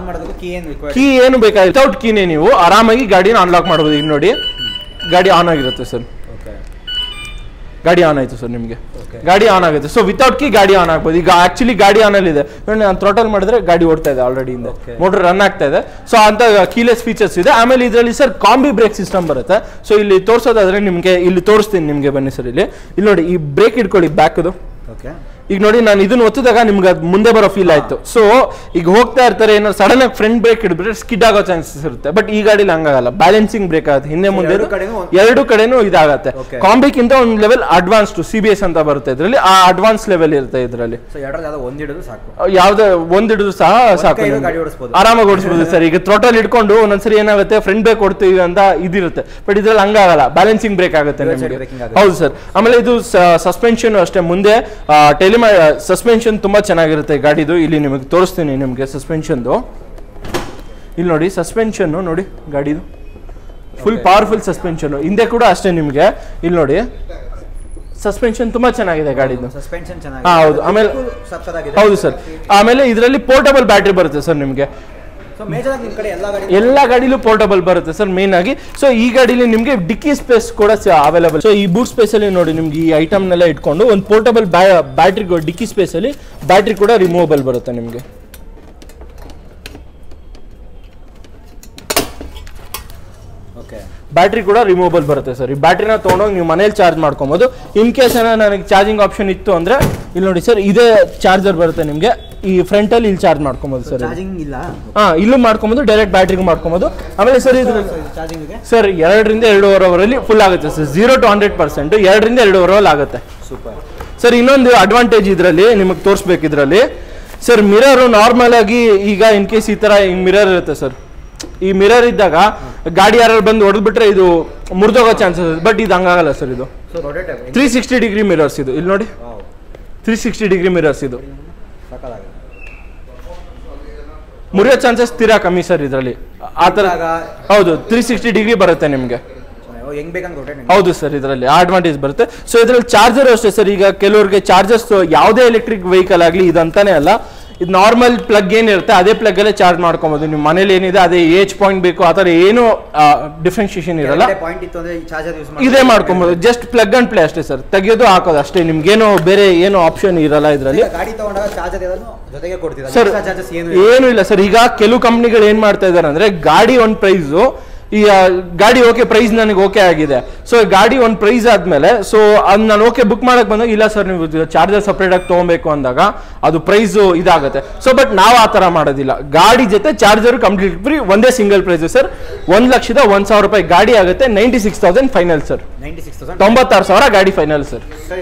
ಕೀ ಏನು ಬೇಕಾಗಿಲ್ಲ, ವಿತೌಟ್ ಕೀನೇ ನೀವು ಆರಾಮಾಗಿ ಗಾಡಿನ ಅನ್ಲಾಕ್ ಮಾಡ್ಬೋದು. ಈಗ ನೋಡಿ ಗಾಡಿ ಆನ್ ಆಗಿರುತ್ತೆ ಸರ್. ಗಾಡಿ ಆನ್ ಆಯ್ತು ಸರ್ ನಿಮಗೆ. ಗಾಡಿ ಆನ್ ಆಗುತ್ತೆ. ಸೊ ವಿತೌಟ್ ಕೀ ಗಾಡಿ ಆನ್ ಆಗ್ಬೋದು. ಈಗ ಆಕ್ಚುಲಿ ಗಾಡಿ ಆನ್ ಅಲ್ಲಿ ಇದೆ ನೋಡಿ, ನಾನು ಥ್ರೋಟಲ್ ಮಾಡಿದ್ರೆ ಗಾಡಿ ಓಡ್ತಾ ಇದೆ ಆಲ್ರೆಡಿ ಇಂದ, ಮೋಟರ್ ರನ್ ಆಗ್ತಾ ಇದೆ. ಸೊ ಅಂತ ಕೀಲೆಸ್ ಫೀಚರ್ಸ್ ಇದೆ. ಆಮೇಲೆ ಇದರಲ್ಲಿ ಸರ್ ಕಾಂಬಿ ಬ್ರೇಕ್ ಸಿಸ್ಟಮ್ ಬರುತ್ತೆ. ಸೊ ಇಲ್ಲಿ ತೋರಿಸೋದಾದ್ರೆ ನಿಮಗೆ ಇಲ್ಲಿ ತೋರಿಸ್ತೀನಿ ನಿಮಗೆ. ಬನ್ನಿ ಸರ್ ಇಲ್ಲಿ ಇಲ್ಲಿ ನೋಡಿ ಈ ಬ್ರೇಕ್ ಇಟ್ಕೊಳ್ಳಿ ಬ್ಯಾಕ್ದು. ಈಗ ನೋಡಿ ನಾನು ಇದನ್ನ ಒತ್ತಿದಾಗ ನಿಮ್ಗೆ ಅದು ಮುಂದೆ ಬರೋ ಫೀಲ್ ಆಯ್ತು. ಸೊ ಈಗ ಹೋಗ್ತಾ ಇರ್ತಾರೆ, ಏನಾದ್ರು ಸಡನ್ ಆಗಿ ಫ್ರಂಟ್ ಬ್ರೇಕ್ ಹಿಡಿದ್ರೆ ಸ್ಕಿಡ್ ಆಗೋ ಚಾನ್ಸಸ್ ಇರುತ್ತೆ. ಬಟ್ ಈ ಗಾಡಿಲಿ ಹಂಗಾಗಲ್ಲ, ಬ್ಯಾಲೆನ್ಸಿಂಗ್ ಬ್ರೇಕ್ ಆಗುತ್ತೆ. ಹಿಂದೆ ಮುಂದೆ ಎರಡು ಕಡೆನೂ ಇದಾಗತ್ತೆ. ಕಾಂಬಿಕ್ಕಿಂತ ಒಂದು level advance to C B S ಅಂತ ಬರುತ್ತೆ ಇದರಲ್ಲಿ. ಆ ಅಡ್ವಾನ್ಸ್ ಲೆವೆಲ್ ಇರುತ್ತೆ ಇದರಲ್ಲಿ. ಯಾವ್ದೇ ಒಂದ್ ಹಿಡಿದ್ರು ಸಹ ಸಾಕು, ಆರಾಮಾಗಿ ಓಡಿಸಬಹುದು ಸರ್. ಈಗ ಥ್ರೋಟಲ್ ಇಟ್ಕೊಂಡು ಒಂದೊಂದ್ಸರಿ ಏನಾಗುತ್ತೆ ಫ್ರಂಟ್ ಬ್ರೇಕ್ ಕೊಡ್ತೀವಿ ಅಂತ ಇದಿರುತ್ತೆ. ಬಟ್ ಇದ್ರಲ್ಲಿ ಹಂಗಾಗಲ್ಲ, ಬ್ಯಾಲೆನ್ಸಿಂಗ್ ಬ್ರೇಕ್ ಆಗುತ್ತೆ ನಿಮಗೆ. ಹೌದು ಸರ್. ಆಮೇಲೆ ಇದು ಸಸ್ಪೆನ್ಷನ್ ಅಷ್ಟೇ. ಮುಂದೆ ಟೆಲಿ ಸಸ್ಪೆನ್ಷನ್ ತುಂಬಾ ಚೆನ್ನಾಗಿರುತ್ತೆ ಗಾಡಿದು. ಇಲ್ಲಿ ನಿಮಗೆ ತೋರಿಸ್ತೀನಿ ನಿಮಗೆ ಸಸ್ಪೆನ್ಷನ್ದು. ಇಲ್ಲಿ ನೋಡಿ ಸಸ್ಪೆನ್ಷನ್ ನೋಡಿ ಗಾಡಿದು ಫುಲ್ ಪವರ್ಫುಲ್ ಸಸ್ಪೆನ್ಷನ್. ಹಿಂದೆ ಕೂಡ ಅಷ್ಟೇ ನಿಮಗೆ. ಇಲ್ಲಿ ನೋಡಿ ಸಸ್ಪೆನ್ಷನ್ ತುಂಬಾ ಚೆನ್ನಾಗಿದೆ ಗಾಡಿದು. ಹೌದು. ಆಮೇಲೆ ಹೌದು ಸರ್. ಆಮೇಲೆ ಇದರಲ್ಲಿ ಪೋರ್ಟಬಲ್ ಬ್ಯಾಟ್ರಿ ಬರುತ್ತೆ ಸರ್ ನಿಮಗೆ. ಎಲ್ಲ ಗಾಡಿಲೂ ಪೋರ್ಟಬಲ್ ಬರುತ್ತೆ ಸರ್ ಮೇನ್ ಆಗಿ. ಸೊ ಈ ಗಾಡಿಲಿ ನಿಮಗೆ ಡಿಕ್ಕಿ ಸ್ಪೇಸ್ ಕೂಡ ಅವೈಲೇಬಲ್. ಸೊ ಈ ಬೂಟ್ ಸ್ಪೇಸ್ ಅಲ್ಲಿ ನೋಡಿ ನಿಮ್ಗೆ ಈ ಐಟಮ್ನೆಲ್ಲ ಇಟ್ಕೊಂಡು ಒಂದು ಪೋರ್ಟಬಲ್ ಬ್ಯಾಟ್ರಿ ಡಿಕ್ಕಿ ಸ್ಪೇಸ್ ಅಲ್ಲಿ ಬ್ಯಾಟ್ರಿ ಕೂಡ ರಿಮೂವಬಲ್ ಬರುತ್ತೆ ನಿಮಗೆ. ಬ್ಯಾಟ್ರಿ ಕೂಡ ರಿಮೂವಬಲ್ ಬರುತ್ತೆ ಸರ್. ಈ ಬ್ಯಾಟ್ರಿನ ತೊಗೊಂಡೋಗಿ ನೀವು ಮನೇಲಿ ಚಾರ್ಜ್ ಮಾಡ್ಕೊಬೋದು. ಇನ್ ಕೇಸ್ ಏನೋ ನನಗೆ ಚಾರ್ಜಿಂಗ್ ಆಪ್ಷನ್ ಇತ್ತು ಅಂದ್ರೆ ಇಲ್ಲಿ ನೋಡಿ ಸರ್ ಇದೇ ಚಾರ್ಜರ್ ಬರುತ್ತೆ ನಿಮಗೆ. ಈ ಫ್ರಂಟ್ ಅಲ್ಲಿ ಇಲ್ಲಿ ಚಾರ್ಜ್ ಮಾಡ್ಕೊಬೋದು ಸರ್. ಹಾ ಇಲ್ಲೂ ಮಾಡ್ಕೊಬೋದು, ಡೈರೆಕ್ಟ್ ಬ್ಯಾಟ್ರಿಗೂ ಮಾಡ್ಕೊಬೋದು. ಆಮೇಲೆ ಸರ್ ಇದು ಸರ್ ಎರಡರಿಂದ ಎರಡೂವರೆ ಅವರಲ್ಲಿ ಫುಲ್ ಆಗುತ್ತೆ sir. Zero to hundred percent ಎರಡರಿಂದ ಎರಡೂವರೆ ಅವರ್ ಆಗುತ್ತೆ ಸರ್. ಇನ್ನೊಂದು ಅಡ್ವಾಂಟೇಜ್ ಇದರಲ್ಲಿ ನಿಮಗೆ ತೋರಿಸ್ಬೇಕು. ಇದರಲ್ಲಿ ಸರ್ ಮಿರರ್ ನಾರ್ಮಲ್ ಆಗಿ ಈಗ ಇನ್ ಕೇಸ್ ಈ ತರ ಮಿರರ್ ಇರುತ್ತೆ ಸರ್. ಈ ಮಿರರ್ ಇದ್ದಾಗ ಗಾಡಿ ಯಾರು ಬಂದು ಹೊಡೆದ್ಬಿಟ್ರೆ ಇದು ಮುರಿದೋಗೋ ಚಾನ್ಸಸ್ ಬಟ್ ಇದು ಹಂಗಾಗಲ್ಲ ಸರ್. ಇದು ತ್ರೀ ಸಿಕ್ಸ್ಟಿ ಡಿಗ್ರಿ ಮಿರರ್ಸ್ ಇದು, ಇಲ್ಲಿ ನೋಡಿ ತ್ರೀ ಸಿಕ್ಸ್ಟಿ ಡಿಗ್ರಿ ಮಿರರ್ಸ್ ಇದು. ಮುರಿಯೋ ಚಾನ್ಸಸ್ ತೀರಾ ಕಮ್ಮಿ ಸರ್ ಇದರಲ್ಲಿ. ಆ ಥರ ಹೌದು ತ್ರೀ ಸಿಕ್ಸ್ಟಿ ಡಿಗ್ರಿ ಬರುತ್ತೆ ನಿಮಗೆ. ಹೌದು ಸರ್, ಇದರಲ್ಲಿ ಅಡ್ವಾಂಟೇಜ್ ಬರುತ್ತೆ. ಸೊ ಇದರಲ್ಲಿ ಚಾರ್ಜರ್ ಅಷ್ಟೇ ಸರ್. ಈಗ ಕೆಲವರಿಗೆ ಚಾರ್ಜರ್ಸ್ ಯಾವುದೇ ಎಲೆಕ್ಟ್ರಿಕ್ ವೆಹಿಕಲ್ ಆಗಲಿ ಇದಂತಾನೆ ಅಲ್ಲ, ಇದು ನಾರ್ಮಲ್ ಪ್ಲಗ್ ಏನಿರುತ್ತೆ ಅದೇ ಪ್ಲಗ್ ಅಲ್ಲೇ ಚಾರ್ಜ್ ಮಾಡ್ಕೊಬೋದು. ನಿಮ್ಮ ಮನೇಲಿ ಏನಿದೆ ಅದೇ ಏಜ್ ಪಾಯಿಂಟ್ ಬೇಕು ಆ ಥರ ಏನು ಡಿಫ್ರೆನ್ಶಿಯೇಷನ್ ಇರಲ್ಲ, ಇದೇ ಮಾಡ್ಕೊಬೋದು. ಜಸ್ಟ್ ಪ್ಲಗ್ ಅಂಡ್ ಪ್ಲೇ ಅಷ್ಟೇ ಸರ್, ತೆಗೆಯೋದು ಹಾಕೋದು ಅಷ್ಟೇ. ನಿಮ್ಗೇನು ಬೇರೆ ಏನು ಆಪ್ಷನ್ ಇರಲ್ಲ ಇದರಲ್ಲಿ ಸರ್. ಏನು ಇಲ್ಲ ಸರ್. ಈಗ ಕೆಲವು ಕಂಪ್ನಿಗಳು ಏನ್ ಮಾಡ್ತಾ ಇದಾರೆ ಅಂದ್ರೆ ಗಾಡಿ ಒಂದು ಪ್ರೈಸು, ಈ ಗಾಡಿ ಓಕೆ ಪ್ರೈಸ್ ನನಗೆ ಓಕೆ ಆಗಿದೆ, ಸೊ ಗಾಡಿ ಒಂದು ಪ್ರೈಸ್ ಆದ್ಮೇಲೆ ಸೊ ಅದು ನಾನು ಓಕೆ ಬುಕ್ ಮಾಡಕ್ ಬಂದಾಗ ಇಲ್ಲ ಸರ್ ನೀವು ಚಾರ್ಜರ್ ಸಪ್ರೇಟ್ ಆಗಿ ತಗೊಬೇಕು ಅಂದಾಗ ಅದು ಪ್ರೈಸ್ ಇದಾಗುತ್ತೆ. ಸೊ ಬಟ್ ನಾವು ಆ ತರ ಮಾಡೋದಿಲ್ಲ. ಗಾಡಿ ಜೊತೆ ಚಾರ್ಜರ್ ಕಂಪ್ಲೀಟ್ ಫ್ರೀ, ಒಂದೇ ಸಿಂಗಲ್ ಪ್ರೈಸ್ ಸರ್. ಒಂದ್ ಲಕ್ಷದ ಒಂದ್ ಸಾವಿರ ರೂಪಾಯಿ ಗಾಡಿ ಆಗುತ್ತೆ. Ninety six thousand final sir. ತೊಂಬತ್ತಾರು ಸಾವಿರ ಗಾಡಿ ಫೈನಲ್ ಸರ್.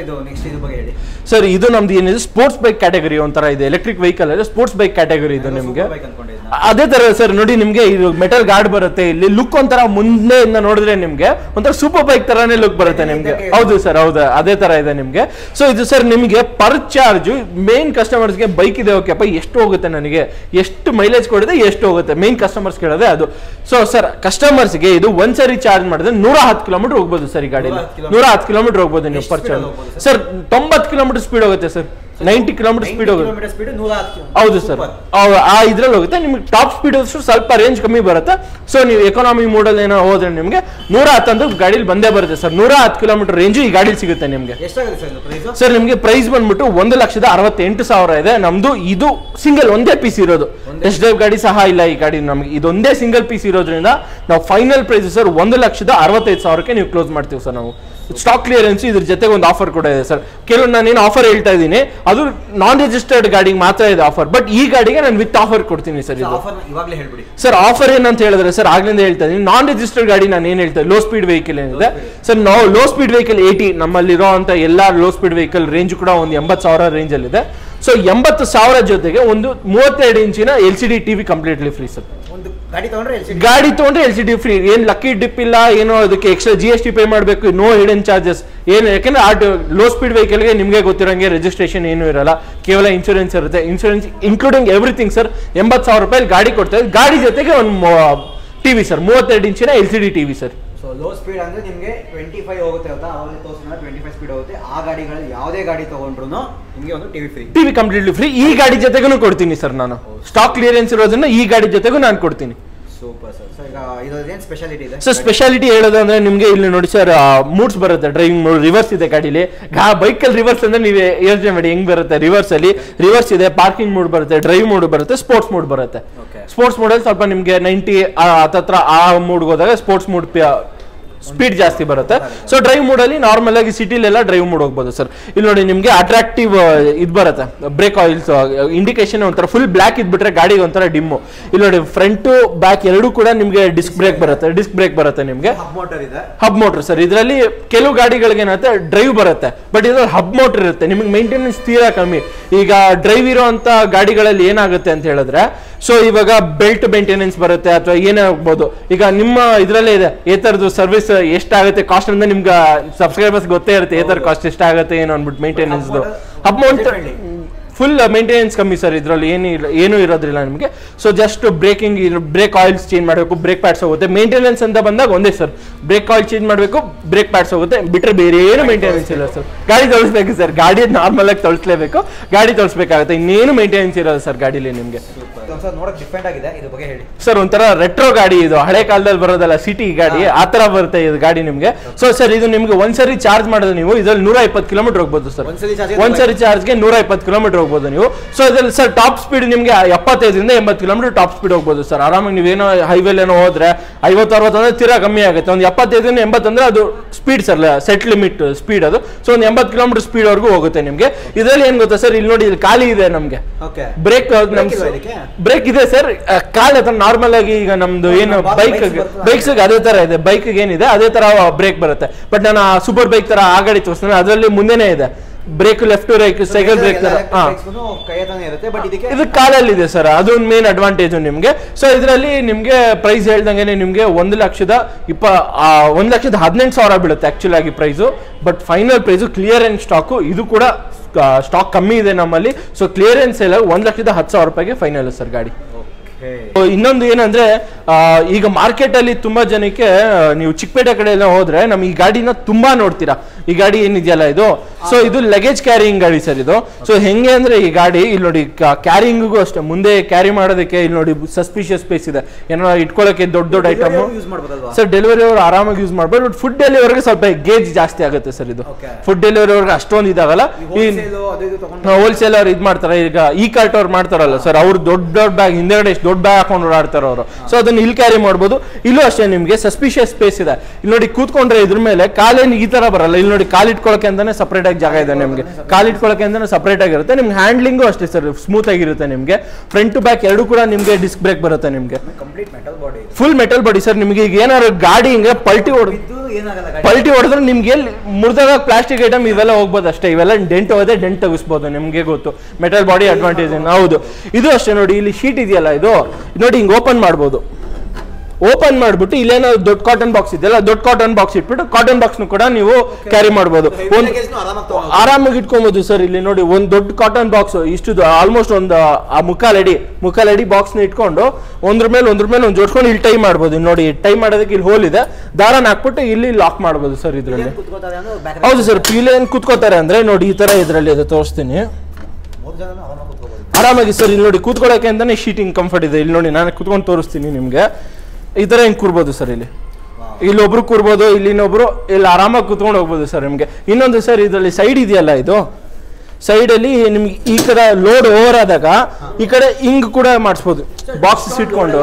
ಸರ್ ಇದು ನಮ್ದು ಏನಿದೆ ಸ್ಪೋರ್ಟ್ಸ್ ಬೈಕ್ ಕ್ಯಾಟಗರಿ ಒಂಥರ ಇದೆ. ಎಲೆಕ್ಟ್ರಿಕ್ ವೆಹಿಕಲ್ ಅಲ್ಲಿ ಸ್ಪೋರ್ಟ್ಸ್ ಬೈಕ್ ಕ್ಯಾಟಗರಿ ಇದೆ ನಿಮ್ಗೆ. ಅದೇ ತರ ಸರ್ ನೋಡಿ, ನಿಮ್ಗೆ ಇದು ಮೆಟಲ್ ಗಾರ್ಡ್ ಬರುತ್ತೆ. ಇಲ್ಲಿ ಲುಕ್ ಒಂಥರ ಮುಂದೆಯಿಂದ ನೋಡಿದ್ರೆ ನಿಮ್ಗೆ ಒಂಥರ ಸೂಪರ್ ಬೈಕ್ ತರಾನೇ ಲುಕ್ ಬರುತ್ತೆ ನಿಮ್ಗೆ. ಹೌದು ಸರ್, ಹೌದು ಅದೇ ತರ ಇದೆ ನಿಮ್ಗೆ. ಸೊ ಇದು ಸರ್ ನಿಮ್ಗೆ ಪರ್ ಚಾರ್ಜ್ ಮೇನ್ ಕಸ್ಟಮರ್ಸ್ಗೆ ಬೈಕ್ ಇದೆ ಓಕೆಪ್ಪ ಎಷ್ಟು ಹೋಗುತ್ತೆ ನನಗೆ, ಎಷ್ಟು ಮೈಲೇಜ್ ಕೊಡಿದೆ ಎಷ್ಟು ಹೋಗುತ್ತೆ ಮೇನ್ ಕಸ್ಟಮರ್ಸ್ ಕೇಳೋದೆ ಅದು. ಸೊ ಸರ್ ಕಸ್ಟಮರ್ಸ್ಗೆ ಇದು ಒಂದ್ಸರಿ ಚಾರ್ಜ್ ಮಾಡಿದ್ರೆ ನೂರ ಹತ್ತು ಕಿಲೋಮೀಟರ್ ಹೋಗ್ಬೋದು ಸರ್. ಈ ಗಾಡಿ ನೂರ ಹತ್ತು ಕಿಲೋಮೀಟರ್ ಹೋಗ್ಬೋದು ನೀವು ಪರ್ ಚಾರ್ಜ್ ಸರ್. ತೊಂಬತ್ತು ಕಿಲೋಮೀಟರ್ ಸ್ಪೀಡ್ ಹೋಗುತ್ತೆ ಸರ್. ನೈಂಟಿ ಕಿಲೋಮೀಟರ್ ಸ್ಪೀಡ್ ಹೋಗುತ್ತೆ. ಹೌದು ಸರ್, ಆ ಇದ್ರಲ್ಲಿ ಹೋಗುತ್ತೆ. ನಿಮ್ಗೆ ಟಾಪ್ ಸ್ಪೀಡ್ ಸ್ವಲ್ಪ ರೇಂಜ್ ಕಮ್ಮಿ ಬರುತ್ತೆ. ಸೊ ನೀವು ಎಕಾನಮಿ ಮೋಡಲ್ ಏನೋ ಹೋದ್ರೆ ನಿಮ್ಗೆ ನೂರ ಹತ್ತೊಂದು ಗಾಡಿಲಿ ಬಂದೇ ಬರುತ್ತೆ ಸರ್. ನೂರ ಹತ್ತು ಕಿಲೋಮೀಟರ್ ರೇಂಜು ಈ ಗಾಡಿ ಸಿಗುತ್ತೆ ನಿಮ್ಗೆ. ಸರ್ ನಿಮ್ಗೆ ಪ್ರೈಸ್ ಬಂದ್ಬಿಟ್ಟು ಒಂದು ಲಕ್ಷದ ಅರವತ್ತೆಂಟು ಸಾವಿರ ಇದೆ ನಮ್ದು. ಇದು ಸಿಂಗಲ್ ಒಂದೇ ಪೀಸ್ ಇರೋದು, ಟೆಸ್ಟ್ ಡ್ರೈವ್ ಗಾಡಿ ಸಹ ಇಲ್ಲ ಈ ಗಾಡಿ ನಮ್ಗೆ. ಇದೊಂದೇ ಸಿಂಗಲ್ ಪೀಸ್ ಇರೋದ್ರಿಂದ ನಾವು ಫೈನಲ್ ಪ್ರೈಸ್ ಸರ್ ಒಂದು ಲಕ್ಷದ ಅರವತ್ತೈದು ಸಾವಿರಕ್ಕೆ ನೀವು ಕ್ಲೋಸ್ ಮಾಡ್ತೀವಿ ಸರ್ ನಾವು. ಸ್ಟಾಕ್ ಕ್ಲಿಯರೆನ್ಸ್ ಇದ್ರ ಜೊತೆಗೆ ಒಂದು ಆಫರ್ ಕೂಡ ಇದೆ ಸರ್. ಕೆಲವು ನಾನೇನು ಆಫರ್ ಹೇಳ್ತಾ ಇದ್ದೀನಿ ಅದು ನಾನ್ ರಿಜಿಸ್ಟರ್ಡ್ ಗಾಡಿಗೆ ಮಾತ್ರ ಇದೆ ಆಫರ್, ಬಟ್ ಈ ಗಾಡಿಗೆ ನಾನು ವಿತ್ ಆಫರ್ ಕೊಡ್ತೀನಿ ಸರ್. ಇದು ಸರ್ ಆಫರ್ ಏನಂತ ಹೇಳಿದ್ರೆ ಸರ್ ಆಗ್ಲಿಂದ ಹೇಳ್ತಾ ಇದೀನಿ, ನಾನ್ ರಿಜಿಸ್ಟರ್ಡ್ ಗಾಡಿ ನಾನು ಏನ್ ಹೇಳ್ತಾ ಲೋ ಸ್ಪೀಡ್ ವೆಹಿಕಲ್ ಏನಿದೆ ಸರ್, ನಾವು ಲೋ ಸ್ಪೀಡ್ ವೆಹಿಕಲ್ ಏಟಿ ನಮ್ಮಲ್ಲಿರೋ ಅಂತ ಎಲ್ಲಾ ಲೋ ಸ್ಪೀಡ್ ವೆಹಿಕಲ್ ರೇಂಜ್ ಕೂಡ ಒಂದು ಎಂಬತ್ತು ಸಾವಿರ ರೇಂಜ್ ಅಲ್ಲಿ ಇದೆ. ಸೊ ಎಂಬತ್ತು ಸಾವಿರ ಜೊತೆಗೆ ಒಂದು ಮೂವತ್ತೆರಡು ಇಂಚಿನ L C D TV completely free sir. ಗಾಡಿ ತಗೊಂಡ್ರೆ ಎಲ್ ಸಿ ಡಿ ಫ್ರೀ. ಏನ್ ಲಕ್ಕಿ ಡಿಪ್ ಇಲ್ಲ, ಏನೋ ಅದಕ್ಕೆ extra G S T pay ಮಾಡಬೇಕು, ನೋ ಹಿಡನ್ ಚಾರ್ಜಸ್ ಏನು. ಯಾಕಂದ್ರೆ ಆ ಲೋ ಸ್ಪೀಡ್ ವೆಹಿಕಲ್ಗೆ ನಿಮಗೆ ಗೊತ್ತಿರೋಂಗೆ ರಿಜಿಸ್ಟ್ರೇಷನ್ ಏನು ಇರಲ್ಲ, ಕೇವಲ ಇನ್ಶೂರೆನ್ಸ್ ಇರುತ್ತೆ. Insurance including everything sir. ಎಂಬತ್ತು ಸಾವಿರ ರೂಪಾಯಿ ಗಾಡಿ ಕೊಡ್ತಾ ಇದೆ. ಗಾಡಿ ಜೊತೆಗೆ ಒಂದು ಟಿವಿ ಸರ್, ಮೂವತ್ತೆರಡು ಇಂಚಿನ L C D TV sir. So low speed ಅಂದ್ರೆ ನಿಮಗೆ ಟ್ವೆಂಟಿ ಫೈವ್ ಹೋಗುತ್ತೆ ಅಂತ ಅವಾಗ ತೋರಿಸಿದ್ರೆ ಟ್ವೆಂಟಿ ಫೈವ್ ಸ್ಪೀಡ್ ಹೋಗುತ್ತೆ. ಆ ಗಾಡಿಗಳಲ್ಲಿ ಯಾವುದೇ ಗಾಡಿ ತಗೊಂಡ್ರು ನಿಮಗೆ ಒಂದು TV free. TV completely free. ಈ ಗಾಡಿ ಜೊತೆಗೂ ಕೊಡ್ತೀನಿ ಸರ್ ನಾನು. ಸ್ಟಾಕ್ ಕ್ಲಿಯರೆನ್ಸ್ ಇರೋದನ್ನ ಈ ಗಾಡಿ ಜೊತೆಗೂ ನಾನು ಕೊಡ್ತೀನಿ. Super sir. ಸರ್ ಈಗ ಇದೊಂದೇನು ಸ್ಪೆಷಾಲಿಟಿ ಇದೆ ಸರ್? ಸ್ಪೆಷಾಲಿಟಿ ಹೇಳೋದಂದ್ರೆ ನಿಮಗೆ ಇಲ್ಲಿ ನೋಡಿ ಸರ್ ಮೂಡ್ಸ್ ಬರುತ್ತೆ, ಡ್ರೈವಿಂಗ್ ಮೋಡ್ ರಿವರ್ಸ್ ಇದೆ ಗಾಡಿಲಿ. ಬೈಕಲ್ಲಿ ರಿವರ್ಸ್ ಅಂದ್ರೆ ನೀವು ಯೋಚನೆ ಮಾಡಿ ಹೆಂಗ್ ಬರುತ್ತೆ. ರಿವರ್ಸ್ ಅಲ್ಲಿ ರಿವರ್ಸ್ ಇದೆ, ಪಾರ್ಕಿಂಗ್ ಮೋಡ್ ಬರುತ್ತೆ, ಡ್ರೈವ್ ಮೋಡ್ ಬರುತ್ತೆ, ಸ್ಪೋರ್ಟ್ಸ್ ಮೋಡ್ ಬರುತ್ತೆ. ಸ್ಪೋರ್ಟ್ಸ್ ಮೋಡಲ್ಲಿ ಸ್ವಲ್ಪ ನಿಮಗೆ ನೈಂಟಿ ಹತ್ತತ್ರ ಆ ಮೂಡ್ಗೆ ಹೋದಾಗ ಸ್ಪೋರ್ಟ್ಸ್ ಮೋಡ್ ಸ್ಪೀಡ್ ಜಾಸ್ತಿ ಬರುತ್ತೆ. ಸೊ ಡ್ರೈವ್ ಮೋಡ್ ಅಲ್ಲಿ ನಾರ್ಮಲ್ ಆಗಿ ಸಿಟಿಲೆಲ್ಲ ಡ್ರೈವ್ ಮೋಡ್ ಹೋಗ್ಬೋದು ಸರ್. ಇಲ್ಲಿ ನೋಡಿ ನಿಮಗೆ ಅಟ್ರಾಕ್ಟಿವ್ ಇದು ಬರುತ್ತೆ, ಬ್ರೇಕ್ ಆಯಿಲ್ಸ್ ಇಂಡಿಕೇಶನ್ ಒಂಥರ ಫುಲ್ ಬ್ಲಾಕ್ ಇದ್ಬಿಟ್ರೆ ಗಾಡಿಗೆ ಒಂಥರ ಡಿಮ್ಮು. ಇಲ್ಲಿ ನೋಡಿ ಫ್ರಂಟ್ ಬ್ಯಾಕ್ ಎರಡು ಕೂಡ ನಿಮಗೆ ಡಿಸ್ಕ್ ಬ್ರೇಕ್ ಬರುತ್ತೆ, ಡಿಸ್ಕ್ ಬ್ರೇಕ್ ಬರುತ್ತೆ ನಿಮಗೆ. Hub motor sir. ಇದರಲ್ಲಿ ಕೆಲವು ಗಾಡಿಗಳಿಗೆ ಏನಾಗುತ್ತೆ ಡ್ರೈವ್ ಬರುತ್ತೆ, ಬಟ್ ಇದ್ರಲ್ಲಿ ಹಬ್ ಮೋಟರ್ ಇರುತ್ತೆ. ನಿಮಗೆ ಮೇಂಟೆನೆನ್ಸ್ ತೀರಾ ಕಮ್ಮಿ. ಈಗ ಡ್ರೈವ್ ಇರೋ ಅಂತ ಗಾಡಿಗಳಲ್ಲಿ ಏನಾಗುತ್ತೆ ಅಂತ ಹೇಳಿದ್ರೆ, ಸೊ ಇವಾಗ ಬೆಲ್ಟ್ ಮೇಂಟೆನೆನ್ಸ್ ಬರುತ್ತೆ ಅಥವಾ ಏನೇ ಆಗ್ಬೋದು. ಈಗ ನಿಮ್ಮ ಇದರಲ್ಲೇ ಇದೆ ಈ ತರದ್ದು ಸರ್ವಿಸ್ ಎಷ್ಟಾಗುತ್ತೆ ಕಾಸ್ಟ್ ಅಂತ ನಿಮ್ಗೆ ಸಬ್ಸ್ಕ್ರೈಬರ್ಸ್ ಗೊತ್ತೇ ಇರುತ್ತೆ. ಈ ತರ ಕಾಸ್ಟ್ ಎಷ್ಟಾಗುತ್ತೆ ಏನು ಅನ್ಬಿಟ್ಟು ಮೇಂಟೆನೆನ್ಸ್ ಅಮೌಂಟ್ ಫುಲ್ ಮೇಂಟೆನೆನ್ಸ್ ಕಮ್ಮಿ ಸರ್. ಇದರಲ್ಲಿ ಏನು ಏನೂ ಇರೋದ್ರಿಲ್ಲ ನಿಮಗೆ. So just braking brake oils change ಮಾಡಬೇಕು, ಬ್ರೇಕ್ ಪ್ಯಾಡ್ಸ್ ಹೋಗುತ್ತೆ. ಮೇಂಟೆನೆನ್ಸ್ ಅಂತ ಬಂದಾಗ ಒಂದೇ ಸರ್, ಬ್ರೇಕ್ ಆಯಿಲ್ ಚೇಂಜ್ ಮಾಡಬೇಕು, ಬ್ರೇಕ್ ಪ್ಯಾಡ್ಸ್ ಹೋಗುತ್ತೆ, ಬಿಟ್ಟರೆ ಬೇರೆ ಏನು ಮೇಂಟೆನೆನ್ಸ್ ಇಲ್ಲ ಸರ್. ಗಾಡಿ ತೊಳಿಸ್ಬೇಕು ಸರ್, ಗಾಡಿ ನಾರ್ಮಲ್ ಆಗಿ ತೊಳಿಸ್ಲೇಬೇಕು, ಗಾಡಿ ತೊಳಿಸ್ಬೇಕಾಗುತ್ತೆ, ಇನ್ನೇನು ಮೇಂಟೆನೆನ್ಸ್ ಇರೋದು ಸರ್ ಗಾಡಿಲಿ ನಿಮಗೆ. ಸರ್ ಒಂಥರ ರೆಟ್ರೋ ಗಾಡಿ ಇದು, ಹಳೆ ಕಾಲದಲ್ಲಿ ಬರೋದಲ್ಲ ಸಿಟಿ ಗಾಡಿ, ಆ ತರ ಬರುತ್ತೆ ಇದು ಗಾಡಿ ನಿಮಗೆ. ಸೊ ಸರ್ ಇದು ನಿಮ್ಗೆ ಒಂದ್ಸರಿ ಚಾರ್ಜ್ ಮಾಡಿದ್ರೆ ನೀವು ಇದ್ರಲ್ಲಿ ನೂರ ಇಪ್ಪತ್ತು ಕಿಲೋಮೀಟರ್ ಹೋಗ್ಬೋದು ಸರ್. ಒಂದ್ಸರಿ ಚಾರ್ಜ್ಗೆ ನೂರ ಇಪ್ಪತ್ತು ಕಿಲೋಮೀಟರ್ ಹೋಗ್ಬೋದು ನೀವು. ಸೊ ಇದ್ರಲ್ಲಿ ಸರ್ ಟಾಪ್ ಸ್ಪೀಡ್ ನಿಮ್ಗೆ ಎಪ್ಪತ್ತೈದರಿಂದ ಎಂಬತ್ತು ಕಿಲೋಮೀಟರ್ ಟಾಪ್ ಸ್ಪೀಡ್ ಹೋಗ್ಬೋದು ಸರ್. ಆರಾಮಾಗಿ ನೀವೇನೋ ಹೈವೇಲ್ ಏನೋ ಹೋದ್ರೆ ಐವತ್ತು ಅರವತ್ತು ಅಂದ್ರೆ ತೀರಾ ಕಮ್ಮಿ ಆಗುತ್ತೆ. ಒಂದು ಎಪ್ಪತ್ತೈದರಿಂದ ಎಂಬತ್ತು ಅಂದ್ರೆ ಅದು speed sir, set limit speed ಅದು. ಸೊ ಒಂದು ಎಂಬತ್ತು ಕಿಲೋಮೀಟರ್ ಸ್ಪೀಡ್ ವರೆಗೂ ಹೋಗುತ್ತೆ ನಿಮ್ಗೆ. ಇದರಲ್ಲಿ ಏನ್ ಗೊತ್ತಾ ಸರ್, ಇಲ್ಲಿ ನೋಡಿ ಇಲ್ಲಿ ಖಾಲಿ ಇದೆ ನಮ್ಗೆ ಬ್ರೇಕ್. ಬ್ರೇಕ್ ಇದೆ ಸರ್, ಕಾಲ್ ಹತ್ರ ನಾರ್ಮಲ್ ಆಗಿ ಈಗ ನಮ್ದು ಏನು ಬೈಕ್ ಬೈಕ್ಸ್ ಅದೇ ತರ ಇದೆ, ಬೈಕ್ ಏನಿದೆ ಅದೇ ತರ ಬ್ರೇಕ್ ಬರುತ್ತೆ. ಬಟ್ ನಾನು ಸೂಪರ್ ಬೈಕ್ ತರ ಆ ಗಾಡಿ ತೋರಿಸ್ತೇನೆ, ಅದರಲ್ಲಿ ಮುಂದೆನೇ ಇದೆ brake left right cycle brake ತರ ಇದು ಕಾಲಲ್ಲಿ ಇದೆ ಸರ್, ಅದೊಂದು ಮೇನ್ ಅಡ್ವಾಂಟೇಜ್ ನಿಮ್ಗೆ. ಸೊ ಇದರಲ್ಲಿ ನಿಮ್ಗೆ ಪ್ರೈಸ್ ಹೇಳ್ದಂಗೆ ನಿಮ್ಗೆ ಒಂದು ಲಕ್ಷದ ಇಪ್ಪ ಒಂದ್ ಲಕ್ಷದ ಹದಿನೆಂಟು ಸಾವಿರ ಬೀಳುತ್ತೆ ಆಕ್ಚುಲ್ ಆಗಿ price. But final price clearance stock, ಇದು ಕೂಡ ಸ್ಟಾಕ್ ಕಮ್ಮಿ ಇದೆ ನಮ್ಮಲ್ಲಿ. ಸೊ ಕ್ಲಿಯರೆನ್ಸ್ ಎಲ್ಲ ಒಂದ್ ಲಕ್ಷದ ಹತ್ತು ಸಾವಿರ ರೂಪಾಯಿಗೆ ಫೈನಲ್ ಸರ್ ಗಾಡಿ. ಇನ್ನೊಂದು ಏನಂದ್ರೆ ಈಗ ಮಾರ್ಕೆಟ್ ಅಲ್ಲಿ ತುಂಬಾ ಜನಕ್ಕೆ ನೀವು ಚಿಕ್ಕಪೇಟೆ ಕಡೆ ಎಲ್ಲ ಹೋದ್ರೆ ನಮ್ ಈ ಗಾಡಿನ ತುಂಬಾ ನೋಡ್ತೀರಾ. ಈ ಗಾಡಿ ಏನಿದೆಯಲ್ಲ ಇದು, ಸೊ ಇದು ಲಗೇಜ್ ಕ್ಯಾರಿಯಿಂಗ್ ಗಾಡಿ ಸರ್ ಇದು. ಸೊ ಹೆಂಗೆ ಅಂದ್ರೆ ಈ ಗಾಡಿ ಇಲ್ಲಿ ನೋಡಿ ಕ್ಯಾರಿಂಗಿಗೂ ಅಷ್ಟೇ, ಮುಂದೆ ಕ್ಯಾರಿ ಮಾಡೋದಕ್ಕೆ ಇಲ್ಲಿ ನೋಡಿ ಸಸ್ಪಿಷಿಯಸ್ ಸ್ಪೇಸ್ ಇದೆ, ಏನೋ ಇಟ್ಕೊಳ್ಳೋಕೆ ದೊಡ್ಡ ದೊಡ್ಡ ಐಟಮ್ ಸರ್. ಡೆಲಿವರಿ ಅವರು ಆರಾಮಾಗಿ ಯೂಸ್ ಮಾಡ್ಬೋದು. ಬಟ್ ಫುಡ್ ಡೆಲಿವರಿಗೆ ಸ್ವಲ್ಪ ಗೇಜ್ ಜಾಸ್ತಿ ಆಗುತ್ತೆ ಸರ್ ಇದು. ಫುಡ್ ಡೆಲಿವರಿ ಅವ್ರಿಗೆ ಅಷ್ಟೊಂದು ಇದಾಗಲ್ಲ. ಹೋಲ್ಸೇಲ್ ಅವ್ರು ಇದ್ ಮಾಡ್ತಾರೆ, ಈಗ ಈ ಕಾರ್ಟ್ ಅವ್ರು ಮಾಡ್ತಾರಲ್ಲ ಸರ್, ಅವ್ರು ದೊಡ್ಡ ದೊಡ್ಡ ಬ್ಯಾಗ್ ಹಿಂದೆಗಡೆ ದೊಡ್ಡ ಬ್ಯಾಗ್ ಹಾಕೊಂಡು ಓಡಾಡ್ತಾರೆ ಅವರು. ಸೊ ಅದನ್ನ ಇಲ್ಲಿ ಕ್ಯಾರಿ ಮಾಡ್ಬೋದು. ಇಲ್ಲೂ ಅಷ್ಟೇ ನಿಮ್ಗೆ ಸಸ್ಪಿಷಿಯಸ್ ಸ್ಪೇಸ್ ಇದೆ. ಇಲ್ಲಿ ನೋಡಿ ಕೂತ್ಕೊಂಡ್ರೆ ಇದ್ರ ಮೇಲೆ ಕಾಲೇನು ಈ ತರ ಬರಲ್ಲ. ಇಲ್ಲಿ ನೋಡಿ ಕಾಲ್ ಇಟ್ಕೊಳ್ಳೋಕೆ ಅಂತಾನೆ ಸಪರೇಟ್ ಆಗಿ ಜಾಗ ಇದೆ ನಿಮ್ಗೆ. ಕಾಲ್ ಇಟ್ಕೊಳ್ಳೋಕೆ ಅಂತಾನೆ ಸಪರೇಟ್ ಆಗಿರುತ್ತೆ. ನಿಮ್ಗೆ ಹ್ಯಾಂಡ್ಲಿಂಗು ಅಷ್ಟೇ ಸರ್, ಸ್ಮೂತ್ ಆಗಿರುತ್ತೆ ನಿಮ್ಗೆ. ಫ್ರಂಟ್ ಟು ಬ್ಯಾಕ್ ಎರಡು ಕೂಡ ನಿಮ್ಗೆ ಡಿಸ್ಕ್ ಬ್ರೇಕ್ ಬರುತ್ತೆ ನಿಮ್ಗೆ. Full metal body sir. ನಿಮ್ಗೆ ಈಗ ಏನಾದ್ರು ಗಾಡಿ ಹಿಂಗೆ ಪಲ್ಟಿ ಹೊಡೆದು ಪಲ್ಟಿ ಹೊಡೆದ್ರೆ ನಿಮ್ಗೆ ಎಲ್ಲಿ ಮುರಿದಾಗ ಪ್ಲಾಸ್ಟಿಕ್ ಐಟಮ್ ಇವೆಲ್ಲ ಹೋಗ್ಬೋದು ಅಷ್ಟೇ. ಇವೆಲ್ಲ ಡೆಂಟ್ ಹೋದ್ರೆ ಡೆಂಟ್ ತೆಗಿಸ್ಬೋದು, ನಿಮ್ಗೆ ಗೊತ್ತು. ಮೆಟಲ್ ಬಾಡಿ ಅಡ್ವಾಂಟೇಜ್ ಹೌದು. ಇದು ಅಷ್ಟೇ ನೋಡಿ, ಇಲ್ಲಿ ಶೀಟ್ ಇದೆಯಲ್ಲ ಇದು ನೋಡಿ, ಹಿಂಗ್ ಓಪನ್ ಮಾಡ್ಬೋದು. ಓಪನ್ ಮಾಡ್ಬಿಟ್ಟು ಇಲ್ಲೇನೋ ದೊಡ್ಡ ಕಾಟನ್ ಬಾಕ್ಸ್ ಇದೆಯಲ್ಲ, ದೊಡ್ಡ ಕಾಟನ್ ಬಾಕ್ಸ್ ಇಟ್ಬಿಟ್ಟು ಕಾಟನ್ ಬಾಕ್ಸ್ ಕೂಡ ನೀವು ಕ್ಯಾರಿ ಮಾಡ್ಬೋದು. ಒಂದು ಆರಾಮಾಗಿ ಇಟ್ಕೊಬಹುದು ಸರ್. ಇಲ್ಲಿ ನೋಡಿ ಒಂದ್ ದೊಡ್ಡ ಕಾಟನ್ ಬಾಕ್ಸ್ ಇಷ್ಟು ಆಲ್ಮೋಸ್ಟ್ ಒಂದು ಆ ಮುಕ್ಕಾಲ್ ಅಡಿ ಮುಕ್ಕಾಲ್ ಅಡಿ ಬಾಕ್ಸ್ ನ ಇಟ್ಕೊಂಡು ಒಂದ್ರ ಮೇಲೆ ಒಂದ್ರ ಮೇಲೆ ಒಂದು ಜೋಡ್ಸ್ಕೊಂಡು ಇಲ್ಲಿ ಟೈ ಮಾಡ್ಬೋದು. ನೋಡಿ ಟೈ ಮಾಡೋದಕ್ಕೆ ಇಲ್ಲಿ ಹೋಲ್ ಇದೆ, ದಾರನ ಹಾಕ್ಬಿಟ್ಟು ಇಲ್ಲಿ ಲಾಕ್ ಮಾಡ್ಬೋದು ಸರ್ ಇದ್ರಲ್ಲಿ. ಹೌದು ಸರ್, ಪೀಲೆ ಏನ್ ಕುತ್ಕೋತಾರೆ ಅಂದ್ರೆ ನೋಡಿ ಈ ತರ ಇದ್ರಲ್ಲಿ ಇದೆ, ತೋರಿಸ್ತೀನಿ ಆರಾಮಾಗಿ ಸರ್. ಇಲ್ಲಿ ನೋಡಿ ಕೂತ್ಕೊಳ್ಳೋಕೆ ಅಂತಾನೆ ಶೀಟಿಂಗ್ ಕಂಫರ್ಟ್ ಇದೆ. ಇಲ್ಲಿ ನೋಡಿ ನಾನು ಕುತ್ಕೊಂಡು ತೋರಿಸ್ತೀನಿ ನಿಮ್ಗೆ. ಈ ತರ ಹಿಂಗ್ ಕೂರ್ಬೋದು ಸರ್. ಇಲ್ಲಿ ಇಲ್ಲೊಬ್ರು ಕೂರ್ಬೋದು, ಇಲ್ಲಿ ಇನ್ನೊಬ್ರು ಇಲ್ಲಿ ಆರಾಮಾಗಿ ಕುತ್ಕೊಂಡು ಹೋಗ್ಬೋದು ಸರ್ ನಿಮ್ಗೆ. ಇನ್ನೊಂದು ಸರ್ ಇದರಲ್ಲಿ ಸೈಡ್ ಇದೆಯಲ್ಲ, ಇದು ಸೈಡ್ ಅಲ್ಲಿ ನಿಮ್ಗೆ ಈ ಕಡೆ ಲೋಡ್ ಓವರ್ ಆದಾಗ ಈ ಕಡೆ ಹಿಂಗ್ ಕೂಡ ಮಾಡಿಸ್ಬೋದು, ಬಾಕ್ಸ್ ಇಟ್ಕೊಂಡು.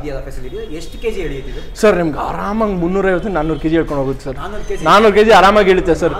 ಸರ್ ನಿಮ್ಗೆ ಆರಾಮಾಗಿ ಮುನ್ನೂರ ಐವತ್ತು ನಾನ್ನೂರು ಕೆಜಿ ಹೇಳ್ಕೊಂಡು ಹೋಗುತ್ತೆ ಸರ್. ನಾನ್ನೂರು ಕೆಜಿ ಆರಾಮಾಗಿ ಇಳುತ್ತೆ ಸರ್.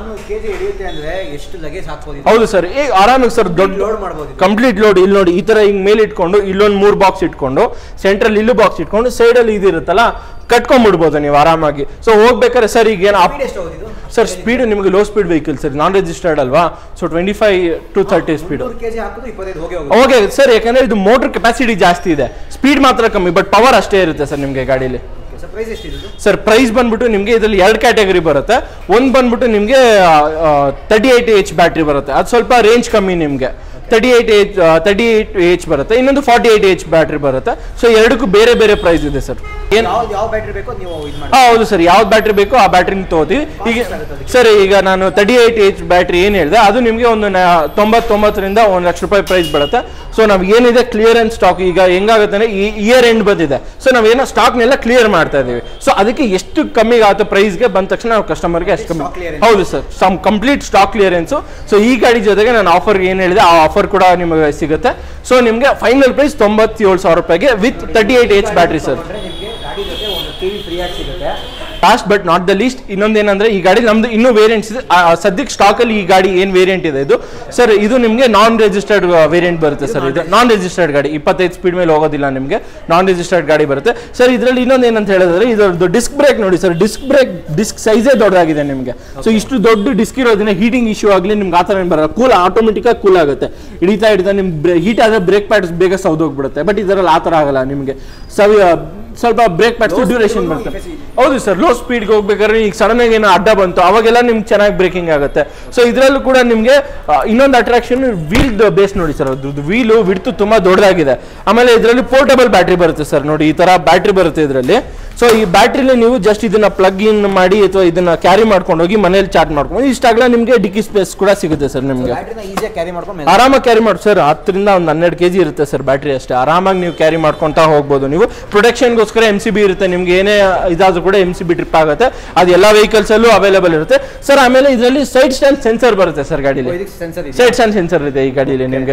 ಹೌದು ಸರ್, ಈಗ ಆರಾಮಾಗಿ ಸರ್ ದೊಡ್ಡ ಕಂಪ್ಲೀಟ್ ಲೋಡ್. ಇಲ್ಲಿ ನೋಡಿ ಈ ತರ ಹಿಂಗ್ ಮೇಲೆ ಇಟ್ಕೊಂಡು ಇಲ್ಲೊಂದು ಮೂರ್ ಬಾಕ್ಸ್ ಇಟ್ಕೊಂಡು ಸೆಂಟ್ರಲ್ ಇಲ್ಲೂ ಬಾಕ್ಸ್ ಇಟ್ಕೊಂಡು ಸೈಡ್ ಅಲ್ಲಿ ಇದಿರುತ್ತಲ್ಲ ಕಟ್ಕೊಂಡ್ಬಿಡ್ಬೋದು ನೀವು ಆರಾಮಾಗಿ. ಸೊ ಹೋಗ್ಬೇಕಾದ್ರೆ ಸರ್ ಈಗ ಏನು ಸರ್ ಸ್ಪೀಡ್ ನಿಮಗೆ low speed vehicle sir, non registered ಅಲ್ವಾ. So twenty five to thirty speed okay sir, ಯಾಕಂದ್ರೆ ಇದು ಮೋಟರ್ ಕೆಪಾಸಿಟಿ ಜಾಸ್ತಿ ಇದೆ, ಸ್ಪೀಡ್ ಮಾತ್ರ ಕಮ್ಮಿ, ಬಟ್ ಪವರ್ ಅಷ್ಟೇ ಇರುತ್ತೆ ಸರ್ ನಿಮಗೆ ಗಾಡಿಲಿ. ಸರ್ ಪ್ರೈಸ್ ಬಂದ್ಬಿಟ್ಟು ನಿಮಗೆ ಇದರಲ್ಲಿ ಎರಡು ಕ್ಯಾಟಗರಿ ಬರುತ್ತೆ. ಒಂದು ಬಂದ್ಬಿಟ್ಟು ನಿಮಗೆ ತರ್ಟಿ ಏಟ್ ಎಚ್ ಬ್ಯಾಟ್ರಿ ಬರುತ್ತೆ, ಅದು ಸ್ವಲ್ಪ ರೇಂಜ್ ಕಮ್ಮಿ ನಿಮಗೆ. Thirty eight H thirty eight H ಬರುತ್ತೆ, ಇನ್ನೊಂದು ಫಾರ್ಟಿ ಏಟ್ ಎಚ್ ಬ್ಯಾಟ್ರಿ ಬರುತ್ತೆ. ಸೊ ಎರಡಕ್ಕೂ ಬೇರೆ ಬೇರೆ ಪ್ರೈಸ್ ಇದೆ ಸರ್. ಏನ್ ಹೌದು ಸರ್, ಯಾವ್ದು ಬ್ಯಾಟ್ರಿ ಬೇಕೋ ಆ ಬ್ಯಾಟ್ರಿನ ತಗೋತೀವಿ. ಈಗ ಸರ್ ಈಗ ನಾನು ತರ್ಟಿ ಏಟ್ ಎಚ್ ಬ್ಯಾಟ್ರಿ ಏನ್ ಹೇಳಿದೆ ಅದು ನಿಮಗೆ ಒಂದು ತೊಂಬತ್ತೊಂಬತ್ತರಿಂದ ಒಂದು ಲಕ್ಷ ರೂಪಾಯಿ ಪ್ರೈಸ್ ಬರುತ್ತೆ. ಸೊ ನಾವ್ ಏನಿದೆ ಕ್ಲಿಯರೆನ್ಸ್ ಸ್ಟಾಕ್ ಈಗ ಹೆಂಗಾಗುತ್ತೆ ಅಂದ್ರೆ ಈ ಇಯರ್ ಎಂಡ್ ಬಂದಿದೆ. ಸೊ ನಾವೇನೋ ಸ್ಟಾಕ್ನೆಲ್ಲ ಕ್ಲಿಯರ್ ಮಾಡ್ತಾ ಇದೀವಿ. ಸೊ ಅದಕ್ಕೆ ಎಷ್ಟು ಕಮ್ಮಿ ಆಗುತ್ತೆ ಪ್ರೈಸ್ಗೆ ಬಂದ ತಕ್ಷಣ ನಾವು ಕಸ್ಟಮರ್ಗೆ ಅಷ್ಟು ಕಮ್ಮಿ. ಹೌದು sir, some complete stock clearance. So ಈ ಗಾಡಿ ಜೊತೆಗೆ ನಾನು ಆಫರ್ ಏನ್ ಹೇಳಿದೆ ಆ ಆಫರ್ ಕೂಡ ನಿಮಗೆ ಸಿಗುತ್ತೆ. ಸೊ ನಿಮಗೆ ಫೈನಲ್ ಪ್ರೈಸ್ ತೊಂಬತ್ತೇಳು ಸಾವಿರ ರೂಪಾಯಿಗೆ with thirty eight H battery sir. Last but not the least ಇನ್ನೊಂದೇನಂದ್ರೆ ಈ ಗಾಡಿ ನಮ್ದು ಇನ್ನೂ ವೇರಿಯಂಟ್ಸ್ ಇದೆ ಸದ್ಯಕ್ಕೆ ಸ್ಟಾಕ್ ಅಲ್ಲಿ. ಈ ಗಾಡಿ ಏನ್ ವೇರಿಯಂಟ್ ಇದೆ ಇದು ಸರ್, ಇದು ನಿಮಗೆ ನಾನ್ ರಿಜಿಸ್ಟರ್ಡ್ ವೇರಿಯಂಟ್ ಬರುತ್ತೆ ಸರ್. ಇದು ನಾನ್ ರಿಜಿಸ್ಟರ್ಡ್ ಗಾಡಿ, ಇಪ್ಪತ್ತೈದು ಸ್ಪೀಡ್ ಮೇಲೆ ಹೋಗೋದಿಲ್ಲ ನಿಮಗೆ, ನಾನ್ ರಿಜಿಸ್ಟರ್ಡ್ ಗಾಡಿ ಬರುತ್ತೆ ಸರ್. ಇದರಲ್ಲಿ ಇನ್ನೊಂದು ಏನಂತ ಹೇಳಿದ್ರೆ ಇದರದ್ದು ಡಿಸ್ಕ್ ಬ್ರೇಕ್ ನೋಡಿ ಸರ್, ಡಿಸ್ಕ್ ಬ್ರೇಕ್ ಡಿಸ್ಕ್ ಸೈಜೇ ದೊಡ್ಡದಾಗಿದೆ ನಿಮಗೆ. ಸೊ ಇಷ್ಟು ದೊಡ್ಡ ಡಿಸ್ಕ್ ಇರೋದನ್ನ ಹೀಟಿಂಗ್ ಇಶ್ಯೂ ಆಗಲಿ ನಿಮ್ಗೆ ಆ ಥರ ಏನು ಬರಲ್ಲ, ಕೂಲ್ ಆಟೋಮೆಟಿಕ್ ಆಗಿ ಕೂಲ್ ಆಗುತ್ತೆ. ಹಿಡಿತಾ ಹಿಡಿತಾ ನಿಮ್ಗೆ ಹೀಟ್ ಆದರೆ ಬ್ರೇಕ್ ಪ್ಯಾಡ್ಸ್ ಬೇಗ ಸೌದೋಗ್ಬಿಡುತ್ತೆ. ಬಟ್ ಇದರಲ್ಲಿ ಆ ಥರ ಆಗಲ್ಲ ನಿಮಗೆ. ಸವಿ ಸ್ವಲ್ಪ ಬ್ರೇಕ್ ಪ್ಯಾಡ್ಸ್ ಡ್ಯೂರೇಷನ್ ಬರುತ್ತೆ. ಹೌದು ಸರ್, ಲೋ ಸ್ಪೀಡ್ಗೆ ಹೋಗ್ಬೇಕಾದ್ರೆ ಈಗ ಸಡನ್ ಆಗಿ ಏನೋ ಅಡ್ಡ ಬಂತು ಅವಾಗೆಲ್ಲ ನಿಮ್ಗೆ ಚೆನ್ನಾಗಿ ಬ್ರೇಕಿಂಗ್ ಆಗುತ್ತೆ. ಸೊ ಇದರಲ್ಲೂ ಕೂಡ ನಿಮಗೆ ಇನ್ನೊಂದು ಅಟ್ರಾಕ್ಷನ್ ವೀಲ್ ಬೇಸ್ ನೋಡಿ ಸರ್, ಅದ್ರದ್ದು ವೀಲು ವಿಡ್ತು ತುಂಬಾ ದೊಡ್ಡದಾಗಿದೆ. ಆಮೇಲೆ ಇದರಲ್ಲಿ ಪೋರ್ಟಬಲ್ ಬ್ಯಾಟ್ರಿ ಬರುತ್ತೆ ಸರ್. ನೋಡಿ ಈ ತರ ಬ್ಯಾಟ್ರಿ ಬರುತ್ತೆ ಇದರಲ್ಲಿ. ಸೊ ಈ ಬ್ಯಾಟ್ರಿಲಿ ನೀವು ಜಸ್ಟ್ ಇದನ್ನ ಪ್ಲಗ್ ಇನ್ ಮಾಡಿ ಅಥವಾ ಇದನ್ನ ಕ್ಯಾರಿ ಮಾಡ್ಕೊಂಡು ಹೋಗಿ ಮನೇಲಿ ಚಾರ್ಜ್ ಮಾಡ್ಕೊಂಡು ಇಷ್ಟಾಗಲ್ಲ ನಿಮಗೆ ಡಿಕ್ಕಿ ಸ್ಪೇಸ್ ಕೂಡ ಸಿಗುತ್ತೆ ಸರ್ ನಿಮಗೆ. ಆರಾಮಾಗಿ ಕ್ಯಾರಿ ಮಾಡಿ ಸರ್, ಹತ್ತರಿಂದ ಒಂದು ಹನ್ನೆರಡು ಕೆಜಿ ಇರುತ್ತೆ ಸರ್ ಬ್ಯಾಟ್ರಿ ಅಷ್ಟೇ. ಆರಾಮಾಗಿ ನೀವು ಕ್ಯಾರಿ ಮಾಡ್ಕೊಂತ ಹೋಗ್ಬೋದು. ನೀವು ಪ್ರೊಟೆಕ್ಷನ್ಗೋಸ್ಕರ ಎಂ ಸಿ ಬಿ ಇರುತ್ತೆ ನಿಮ್ಗೆ, ಏನೇ ಇದಾದ್ರೂ ಕೂಡ ಎಂ ಸಿ ಬಿ ಟ್ರಿಪ್ ಆಗುತ್ತೆ. ಅದು ಎಲ್ಲ ವೆಹಿಕಲ್ಸ್ ಅಲ್ಲೂ ಅವೈಲೇಬಲ್ ಇರುತ್ತೆ ಸರ್. ಆಮೇಲೆ ಇದರಲ್ಲಿ ಸೈಡ್ ಸ್ಟ್ಯಾಂಡ್ ಸೆನ್ಸರ್ ಬರುತ್ತೆ ಸರ್ ಗಾಡಿಲಿ. ಸೈಡ್ ಸ್ಟ್ಯಾಂಡ್ ಸೆನ್ಸರ್ ಇದೆ ಈ ಗಾಡಿಲಿ ನಿಮಗೆ.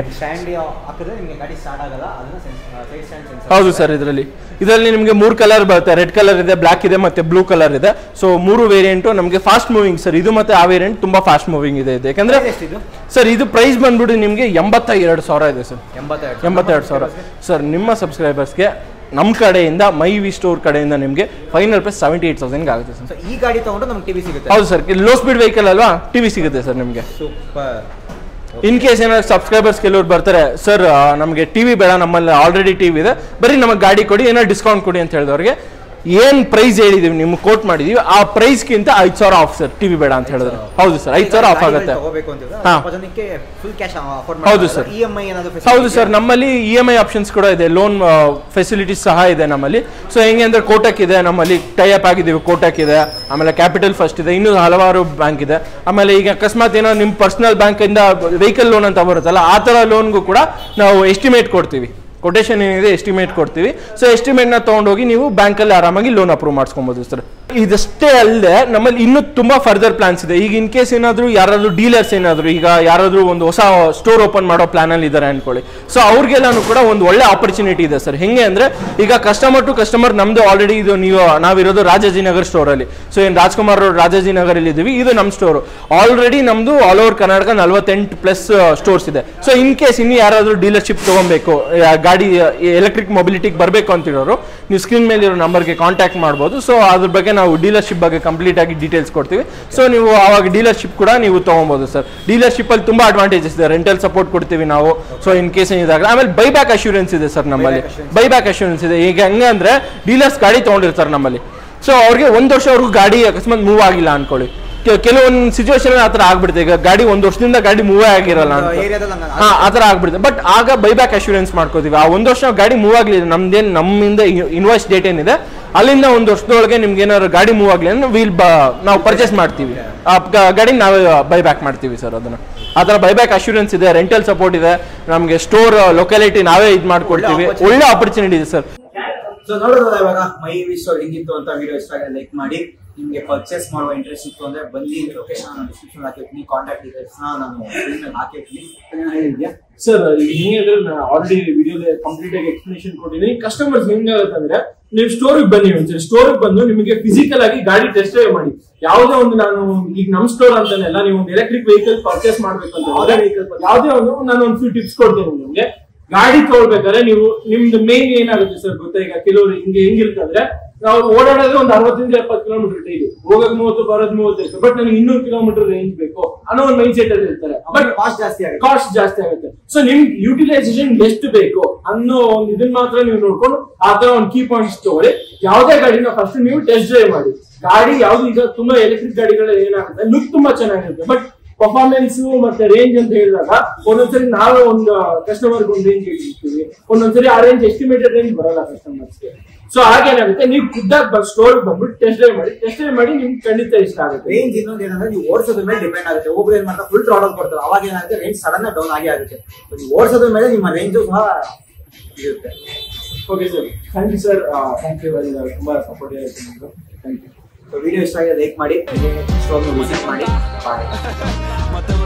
ಹೌದು ಸರ್, ಇದರಲ್ಲಿ ಇದರಲ್ಲಿ ನಿಮಗೆ ಮೂರು ಕಲರ್ ಬರುತ್ತೆ. ರೆಡ್ ಕಲರ್ ಇದೆ, ಬ್ಲಾಕ್ ಇದೆ ಮತ್ತೆ ಬ್ಲೂ ಕಲರ್ ಇದೆ. ಸೊ ಮೂರು ವೇರಿಯಂಟು ನಮಗೆ ಫಾಸ್ಟ್ ಮೂವಿಂಗ್ ಸರ್. ಇದು ಮತ್ತೆ ಆ ವೇರಿಯಂಟ್ ತುಂಬಾ ಫಾಸ್ಟ್ ಮೂವಿಂಗ್ ಇದೆ. ಯಾಕಂದ್ರೆ ಸರ್ ಇದು ಪ್ರೈಸ್ ಬಂದ್ಬಿಟ್ಟು ನಿಮಗೆ ಎಂಬತ್ತ ಎರಡು ಸಾವಿರ ಇದೆ ಸರ್. ಎಂಬತ್ತೆರಡು ಸಾವಿರ ಸರ್. ನಿಮ್ಮ ಸಬ್ಸ್ಕ್ರೈಬರ್ಸ್ಗೆ ನಮ್ಮ ಕಡೆಯಿಂದ ಮೈ ವಿ ಸ್ಟೋರ್ ಕಡೆಯಿಂದ ನಿಮಗೆ ಫೈನಲ್ ಪ್ರೈಸ್ ಸೆವೆಂಟಿ ಏಟ್ ತೌಸಂಡ್ಗೆ ಆಗುತ್ತೆ ಸರ್. ಸೊ ಈ ಗಾಡಿ ತಗೊಂಡು ನಮ್ಗೆ ಟಿವಿ ಸಿಗುತ್ತೆ? ಹೌದು ಸರ್, ಲೋ ಸ್ಪೀಡ್ ವೆಹಿಕಲ್ ಅಲ್ವಾ, ಟಿವಿ ಸಿಗುತ್ತೆ ಸರ್ ನಿಮಗೆ. ಸೂಪರ್. ಇನ್ ಕೇಸ್ ಏನಾದ್ರು ಸಬ್ಸ್ಕ್ರೈಬರ್ಸ್ ಕೆಲವ್ರು ಬರ್ತಾರೆ, ಸರ್ ನಮಗೆ ಟಿವಿ ಬೇಡ, ನಮ್ಮಲ್ಲಿ ಆಲ್ರೆಡಿ ಟಿವಿ ಇದೆ, ಬರೀ ನಮಗೆ ಗಾಡಿ ಕೊಡಿ, ಏನಾದ್ರು ಡಿಸ್ಕೌಂಟ್ ಕೊಡಿ ಅಂತ ಹೇಳಿದವ್ರಿಗೆ ಏನ್ ಪ್ರೈಸ್ ಹೇಳಿದೀವಿ ನಿಮ್ಗೆ ಕೋಟ್ ಮಾಡಿದೀವಿ ಆ ಪ್ರೈಸ್ಗಿಂತ ಐದು ಸಾವಿರ ಆಫ್ ಸರ್, ಟಿವಿ ಬೇಡ ಅಂತ ಹೇಳಿದ್ರೆ. ಹೌದು ಸರ್, ಐದು ಸಾವಿರ ಆಫ್ ಆಗುತ್ತೆ. ಹೌದು ಸರ್, ಹೌದು ಸರ್, ನಮ್ಮಲ್ಲಿ ಇ ಎಮ್ ಐ ಆಪ್ಷನ್ಸ್ ಕೂಡ ಇದೆ, ಲೋನ್ ಫೆಸಿಲಿಟೀಸ್ ಸಹ ಇದೆ ನಮ್ಮಲ್ಲಿ. ಸೊ ಹೆಂಗೆ ಅಂದ್ರೆ ಕೋಟಕ್ ಇದೆ, ನಮ್ಮಲ್ಲಿ ಟೈ ಅಪ್ ಆಗಿದ್ದೀವಿ, ಕೋಟಕ್ ಇದೆ, ಆಮೇಲೆ ಕ್ಯಾಪಿಟಲ್ ಫಸ್ಟ್ ಇದೆ, ಇನ್ನೂ ಹಲವಾರು ಬ್ಯಾಂಕ್ ಇದೆ. ಆಮೇಲೆ ಈಗ ಅಕಸ್ಮಾತ್ ಏನೋ ನಿಮ್ಮ ಪರ್ಸನಲ್ ಬ್ಯಾಂಕ್ ಇಂದ ವೆಹಿಕಲ್ ಲೋನ್ ಅಂತ ಬರುತ್ತಲ್ಲ, ಆ ತರ ಲೋನ್ಗೂ ಕೂಡ ನಾವು ಎಸ್ಟಿಮೇಟ್ ಕೊಡ್ತೀವಿ, ಕೊಟೇಶನ್ ಏನಿದೆ ಎಸ್ಟಿಮೇಟ್ ಕೊಡ್ತೀವಿ. ಸೊ ಎಸ್ಟಿಮೇಟ್ನ ತೊಗೊಂಡೋಗಿ ನೀವು ಬ್ಯಾಂಕಲ್ಲಿ ಆರಾಮಾಗಿ ಲೋನ್ ಅಪ್ರೂವ್ ಮಾಡಿಸ್ಕೊಬೋದು ಸರ್. ಇದಷ್ಟೇ ಅಲ್ಲದೆ ನಮ್ಮಲ್ಲಿ ಇನ್ನೂ ತುಂಬಾ ಫರ್ದರ್ ಪ್ಲಾನ್ಸ್ ಇದೆ. ಈಗ ಇನ್ ಕೇಸ್ ಏನಾದರೂ ಯಾರಾದರೂ ಡೀಲರ್ಸ್ ಏನಾದರೂ ಈಗ ಯಾರಾದರೂ ಒಂದು ಹೊಸ ಸ್ಟೋರ್ ಓಪನ್ ಮಾಡೋ ಪ್ಲಾನಲ್ಲಿ ಇದ್ದಾರೆ ಅನ್ಕೊಳ್ಳಿ, ಸೊ ಅವ್ರಿಗೆಲ್ಲಾನು ಕೂಡ ಒಂದು ಒಳ್ಳೆ ಆಪರ್ಚುನಿಟಿ ಇದೆ ಸರ್. ಹೆಂಗೆ ಅಂದ್ರೆ ಈಗ ಕಸ್ಟಮರ್ ಟು ಕಸ್ಟಮರ್ ನಮ್ದು ಆಲ್ರೆಡಿ ಇದು ನೀವು ನಾವಿರೋದು ರಾಜಾಜಿನಗರ್ ಸ್ಟೋರಲ್ಲಿ. ಸೊ ಏನು ರಾಜ್ಕುಮಾರ್ ರೋಡ್ ರಾಜಾಜಿನಗರಲ್ಲಿ ಇದ್ದೀವಿ, ಇದು ನಮ್ಮ ಸ್ಟೋರು. ಆಲ್ರೆಡಿ ನಮ್ದು ಆಲ್ ಓವರ್ ಕರ್ನಾಟಕ ನಲ್ವತ್ತೆಂಟು ಪ್ಲಸ್ ಸ್ಟೋರ್ಸ್ ಇದೆ. ಸೊ ಇನ್ ಕೇಸ್ ಇನ್ನು ಯಾರಾದರೂ ಡೀಲರ್ಶಿಪ್ ತಗೊಬೇಕು, ಗಾಡಿ ಎಲೆಕ್ಟ್ರಿಕ್ ಮೊಬಿಲಿಟಿಗೆ ಬರಬೇಕು ಅಂತಿರೋರು, ನೀವು ಸ್ಕ್ರೀನ್ ಮೇಲೆ ಇರೋ ನಂಬರ್ಗೆ ಕಾಂಟ್ಯಾಕ್ಟ್ ಮಾಡ್ಬೋದು. ಸೊ ಅದ್ರ ಬಗ್ಗೆ ನಾವು ಡೀಲರ್ಶಿಪ್ ಬಗ್ಗೆ ಕಂಪ್ಲೀಟ್ ಆಗಿ ಡೀಟೇಲ್ಸ್ ಕೊಡ್ತೀವಿ. ಸೊ ನೀವು ಅವಾಗ ಡೀಲರ್ಶಿಪ್ ಕೂಡ ನೀವು ತಗೊಬೋದು ಸರ್. ಡೀಲರ್ಶಿಪ್ ಅಲ್ಲಿ ತುಂಬಾ ಅಡ್ವಾಂಟೇಜಸ್ ಇದೆ, ರೆಂಟಲ್ ಸಪೋರ್ಟ್ ಕೊಡ್ತೀವಿ ನಾವು. ಸೊ ಇನ್ ಕೇಸ್ ಏನಿದಾಗ ಆಮೇಲೆ ಬೈ ಬ್ಯಾಕ್ ಅಶ್ಯೂರೆನ್ಸ್ ಇದೆ ಸರ್ ನಮ್ಮಲ್ಲಿ, ಬೈ ಬ್ಯಾಕ್ ಅಶ್ಯೂರೆನ್ಸ್ ಇದೆ. ಈಗ ಹೆಂಗೆ ಅಂದ್ರೆ ಡೀಲರ್ಸ್ ಗಾಡಿ ತಗೊಂಡಿರ್ತಾರೆ ನಮ್ಮಲ್ಲಿ, ಸೊ ಅವ್ರಿಗೆ ಒಂದು ವರ್ಷವರೆಗೂ ಗಾಡಿ ಅಕಸ್ಮಾತ್ ಮೂವ್ ಆಗಿಲ್ಲ ಅನ್ಕೊಳ್ಳಿ, ಕೆಲವೊಂದು ಸಿಚುವೇಶನ್ ಆ ತರ ಆಗ್ಬಿಡುತ್ತೆ. ಈಗ ಗಾಡಿ ಒಂದ್ ವರ್ಷದಿಂದ ಗಾಡಿ ಮೂವ್ ಆಗಿರಲ್ಲ, ಹಾ ಆ ತರ ಆಗ್ಬಿಡುತ್ತೆ. ಬಟ್ ಆಗ ಬೈಬ್ಯಾಕ್ ಅಶ್ಯೂರೆನ್ಸ್ ಮಾಡ್ಕೋತೀವಿ. ಆ ಒಂದ್ ವರ್ಷ ಗಾಡಿ ಮೂವ್ ಆಗ್ಲಿದೆ, ನಮ್ದೇನ್ ನಮ್ಮಿಂದ ಇನ್ವಾಯ್ಸ್ ಡೇಟ್ ಏನಿದೆ ಅಲ್ಲಿಂದ ಒಂದು ವರ್ಷದೊಳಗೆ ನಿಮ್ಗೆ ಏನಾದ್ರು ಗಾಡಿ ಮೂವ್ ಆಗ್ಲಿ ಅಂದ್ರೆ ವೀಲ್ ನಾವು ಪರ್ಚೇಸ್ ಮಾಡ್ತೀವಿ, ಆ ಗಾಡಿ ನಾವೇ ಬೈಬ್ಯಾಕ್ ಮಾಡ್ತೀವಿ ಸರ್. ಅದನ್ನ ಆ ತರ ಬೈಬ್ಯಾಕ್ ಅಶ್ಯೂರೆನ್ಸ್ ಇದೆ, ರೆಂಟಲ್ ಸಪೋರ್ಟ್ ಇದೆ, ನಮಗೆ ಸ್ಟೋರ್ ಲೊಕ್ಯಾಲಿಟಿ ನಾವೇ ಇದು ಮಾಡ್ಕೊಡ್ತೀವಿ. ಒಳ್ಳೆ ಆಪರ್ಚುನಿಟಿ ಇದೆ ಸರ್. ಸೊ ನೋಡೋದು ಇವಾಗ ಮೈ ವಿ ಸ್ಟೋರ್ ಹೆಂಗಿತ್ತು ಅಂತ ವಿಡಿಯೋ ಇಷ್ಟ ಆಗಿದೆ ಲೈಕ್ ಮಾಡಿ. ನಿಮಗೆ ಪರ್ಚೇಸ್ ಮಾಡುವ ಇಂಟ್ರೆಸ್ಟ್ ಇತ್ತು ಅಂದ್ರೆ ಬಂದು ಲೊಕೇಶನ್ ನಾನು ಡಿಸ್ಕ್ರಿಪ್ಷನ್ ಹಾಕಿರ್ತೀನಿ, ಕಾಂಟ್ಯಾಕ್ಟ್ ಡೀಟೇಲ್ಸ್ ನಾನು ಹಾಕಿರ್ತೀನಿ. ಹೇಳಿದ್ಯಾ ಸರ್? ಹೆಂಗಂದ್ರೆ ನಾನು ಆಲ್ರೆಡಿ ವಿಡಿಯೋದಲ್ಲಿ ಕಂಪ್ಲೀಟ್ ಆಗಿ ಎಕ್ಸ್ಪ್ಲನೇಷನ್ ಕೊಟ್ಟಿದ್ದೀನಿ. ಕಸ್ಟಮರ್ಸ್ ಹೆಂಗಾಗುತ್ತೆ ಅಂದ್ರೆ ನೀವು ಸ್ಟೋರಿಗೆ ಬನ್ನಿ, ಒಂದ್ಸರಿ ಸ್ಟೋರಿಗೆ ಬಂದು ನಿಮಗೆ ಫಿಸಿಕಲ್ ಆಗಿ ಗಾಡಿ ಟೆಸ್ಟ್ ಡ್ರೈವ್ ಮಾಡಿ. ಯಾವುದೇ ಒಂದು ನಾನು ಈಗ ನಮ್ ಸ್ಟೋರ್ ಅಂತಾನೆಲ್ಲ ನೀವು ಒಂದು ಎಲೆಕ್ಟ್ರಿಕ್ ವೆಹಿಕಲ್ ಪರ್ಚೇಸ್ ಮಾಡ್ಬೇಕಂತ ಯಾವುದೇ ವೆಹಿಕಲ್ ಯಾವುದೇ ಒಂದು ನಾನು ಒಂದು ಫ್ಯೂ ಟಿಪ್ಸ್ ಕೊಡ್ತೀನಿ ನಿಮ್ಗೆ. ಗಾಡಿ ತಗೊಳ್ಬೇಕಾದ್ರೆ ನೀವು ನಿಮ್ದು ಮೇನ್ ಏನಾಗುತ್ತೆ ಸರ್ ಗೊತ್ತಾ, ಈಗ ಕೆಲವರು ಹಿಂಗೆ ಹೆಂಗಿರುತ್ತೆ ಅಂದ್ರೆ ನಾವು ಓಡಾಡೋದು ಒಂದು ಅರವತ್ತರಿಂದ ಎಪ್ಪತ್ತು ಕಿಲೋಮೀಟರ್ ಡೈಲಿ, ಹೋಗಕ್ ಮೂವತ್ತು ಬರೋದು ಮೂವತ್ತೈದು, ಬಟ್ ನನಗೆ ಇನ್ನೂರು ಕಿಲೋಮೀಟರ್ ರೇಂಜ್ ಬೇಕು ಅನ್ನೋ ಒಂದು ಮೈಂಡ್ ಸೆಟ್ ಅಲ್ಲಿ ಇರ್ತಾರೆ. ಬಟ್ ಕಾಸ್ಟ್ ಜಾಸ್ತಿ ಆಗುತ್ತೆ, ಕಾಸ್ಟ್ ಜಾಸ್ತಿ ಆಗುತ್ತೆ. ಸೊ ನಿಮ್ಗೆ ಯುಟಿಲೈಸೇಷನ್ ಎಷ್ಟು ಬೇಕು ಅನ್ನೋ ಒಂದು ಇದನ್ನ ಮಾತ್ರ ನೀವು ನೋಡ್ಕೊಂಡು ಆ ತರ ಒಂದು ಕೀ ಪಾಯಿಂಟ್ಸ್ ತಗೊಳ್ಳಿ. ಯಾವುದೇ ಗಾಡಿನ ಫಸ್ಟ್ ನೀವು ಟೆಸ್ಟ್ ಡ್ರೈವ್ ಮಾಡಿ. ಗಾಡಿ ಯಾವ್ದು ಈಗ ತುಂಬಾ ಎಲೆಕ್ಟ್ರಿಕ್ ಗಾಡಿಗಳಲ್ಲಿ ಏನಾಗುತ್ತೆ, ಲುಕ್ ತುಂಬಾ ಚೆನ್ನಾಗಿರುತ್ತೆ, ಬಟ್ ಪರ್ಫಾರ್ಮೆನ್ಸ್ ಮತ್ತೆ ರೇಂಜ್ ಅಂತ ಹೇಳಿದಾಗ ಒಂದೊಂದ್ಸರಿ ನಾವೇ ಒಂದು ಕಸ್ಟಮರ್ ಒಂದು ರೇಂಜ್ ಇಟ್ಟಿರ್ತೀವಿ, ಒಂದೊಂದ್ಸರಿ ಆ ರೇಂಜ್ ಎಸ್ಟಿಮೇಟೆಡ್ ರೇಂಜ್ ಬರಲ್ಲ ಕಸ್ಟಮರ್ಸ್ಗೆ. ಸೊ ಹಾಗೇನಾಗುತ್ತೆ, ನೀವು ಖುದ್ದಾಗಿ ಸ್ಟೋರ್ ಬಂದ್ಬಿಟ್ಟು ಟೆಸ್ಟ್ ಡ್ರೈವ್ ಮಾಡಿ. ಟೆಸ್ಟ್ ಡ್ರೈವ್ ಮಾಡಿ ನಿಮ್ಗೆ ಖಂಡಿತ ಇಷ್ಟ ಆಗುತ್ತೆ. ರೇಂಜ್ ಇನ್ನೊಂದು ಏನಂದ್ರೆ ನೀವು ಓಡಿಸೋದ್ರ ಮೇಲೆ ಡಿಪೆಂಡ್ ಆಗುತ್ತೆ. ಒಬ್ರು ಏನ್ ಮಾಡ್ತಾರೆ ಫುಲ್ ಥ್ರಾಟಲ್ ಕೊಡ್ತಾರೆ, ಅವಾಗ ಏನಾಗುತ್ತೆ ರೇಂಜ್ ಸಡನ್ ಡೌನ್ ಆಗಿ ಆಗುತ್ತೆ. ನೀವು ಓಡಿಸೋದ್ರ ಮೇಲೆ ನಿಮ್ಮ ರೇಂಜು ಸಹ ಇರುತ್ತೆ. Okay sir, thank you sir, thank you very much, ತುಂಬಾ ಸಪೋರ್ಟ್ ಆಗುತ್ತೆ ನಿಮ್ದು. Thank you. ವಿಡಿಯೋ ಇಷ್ಟ ಆಗಿದೆ ಲೈಕ್ ಮಾಡಿ, ಸ್ಟೋರ್ನ ವಿಸಿಟ್ ಮಾಡಿ. ಬಾಯ್.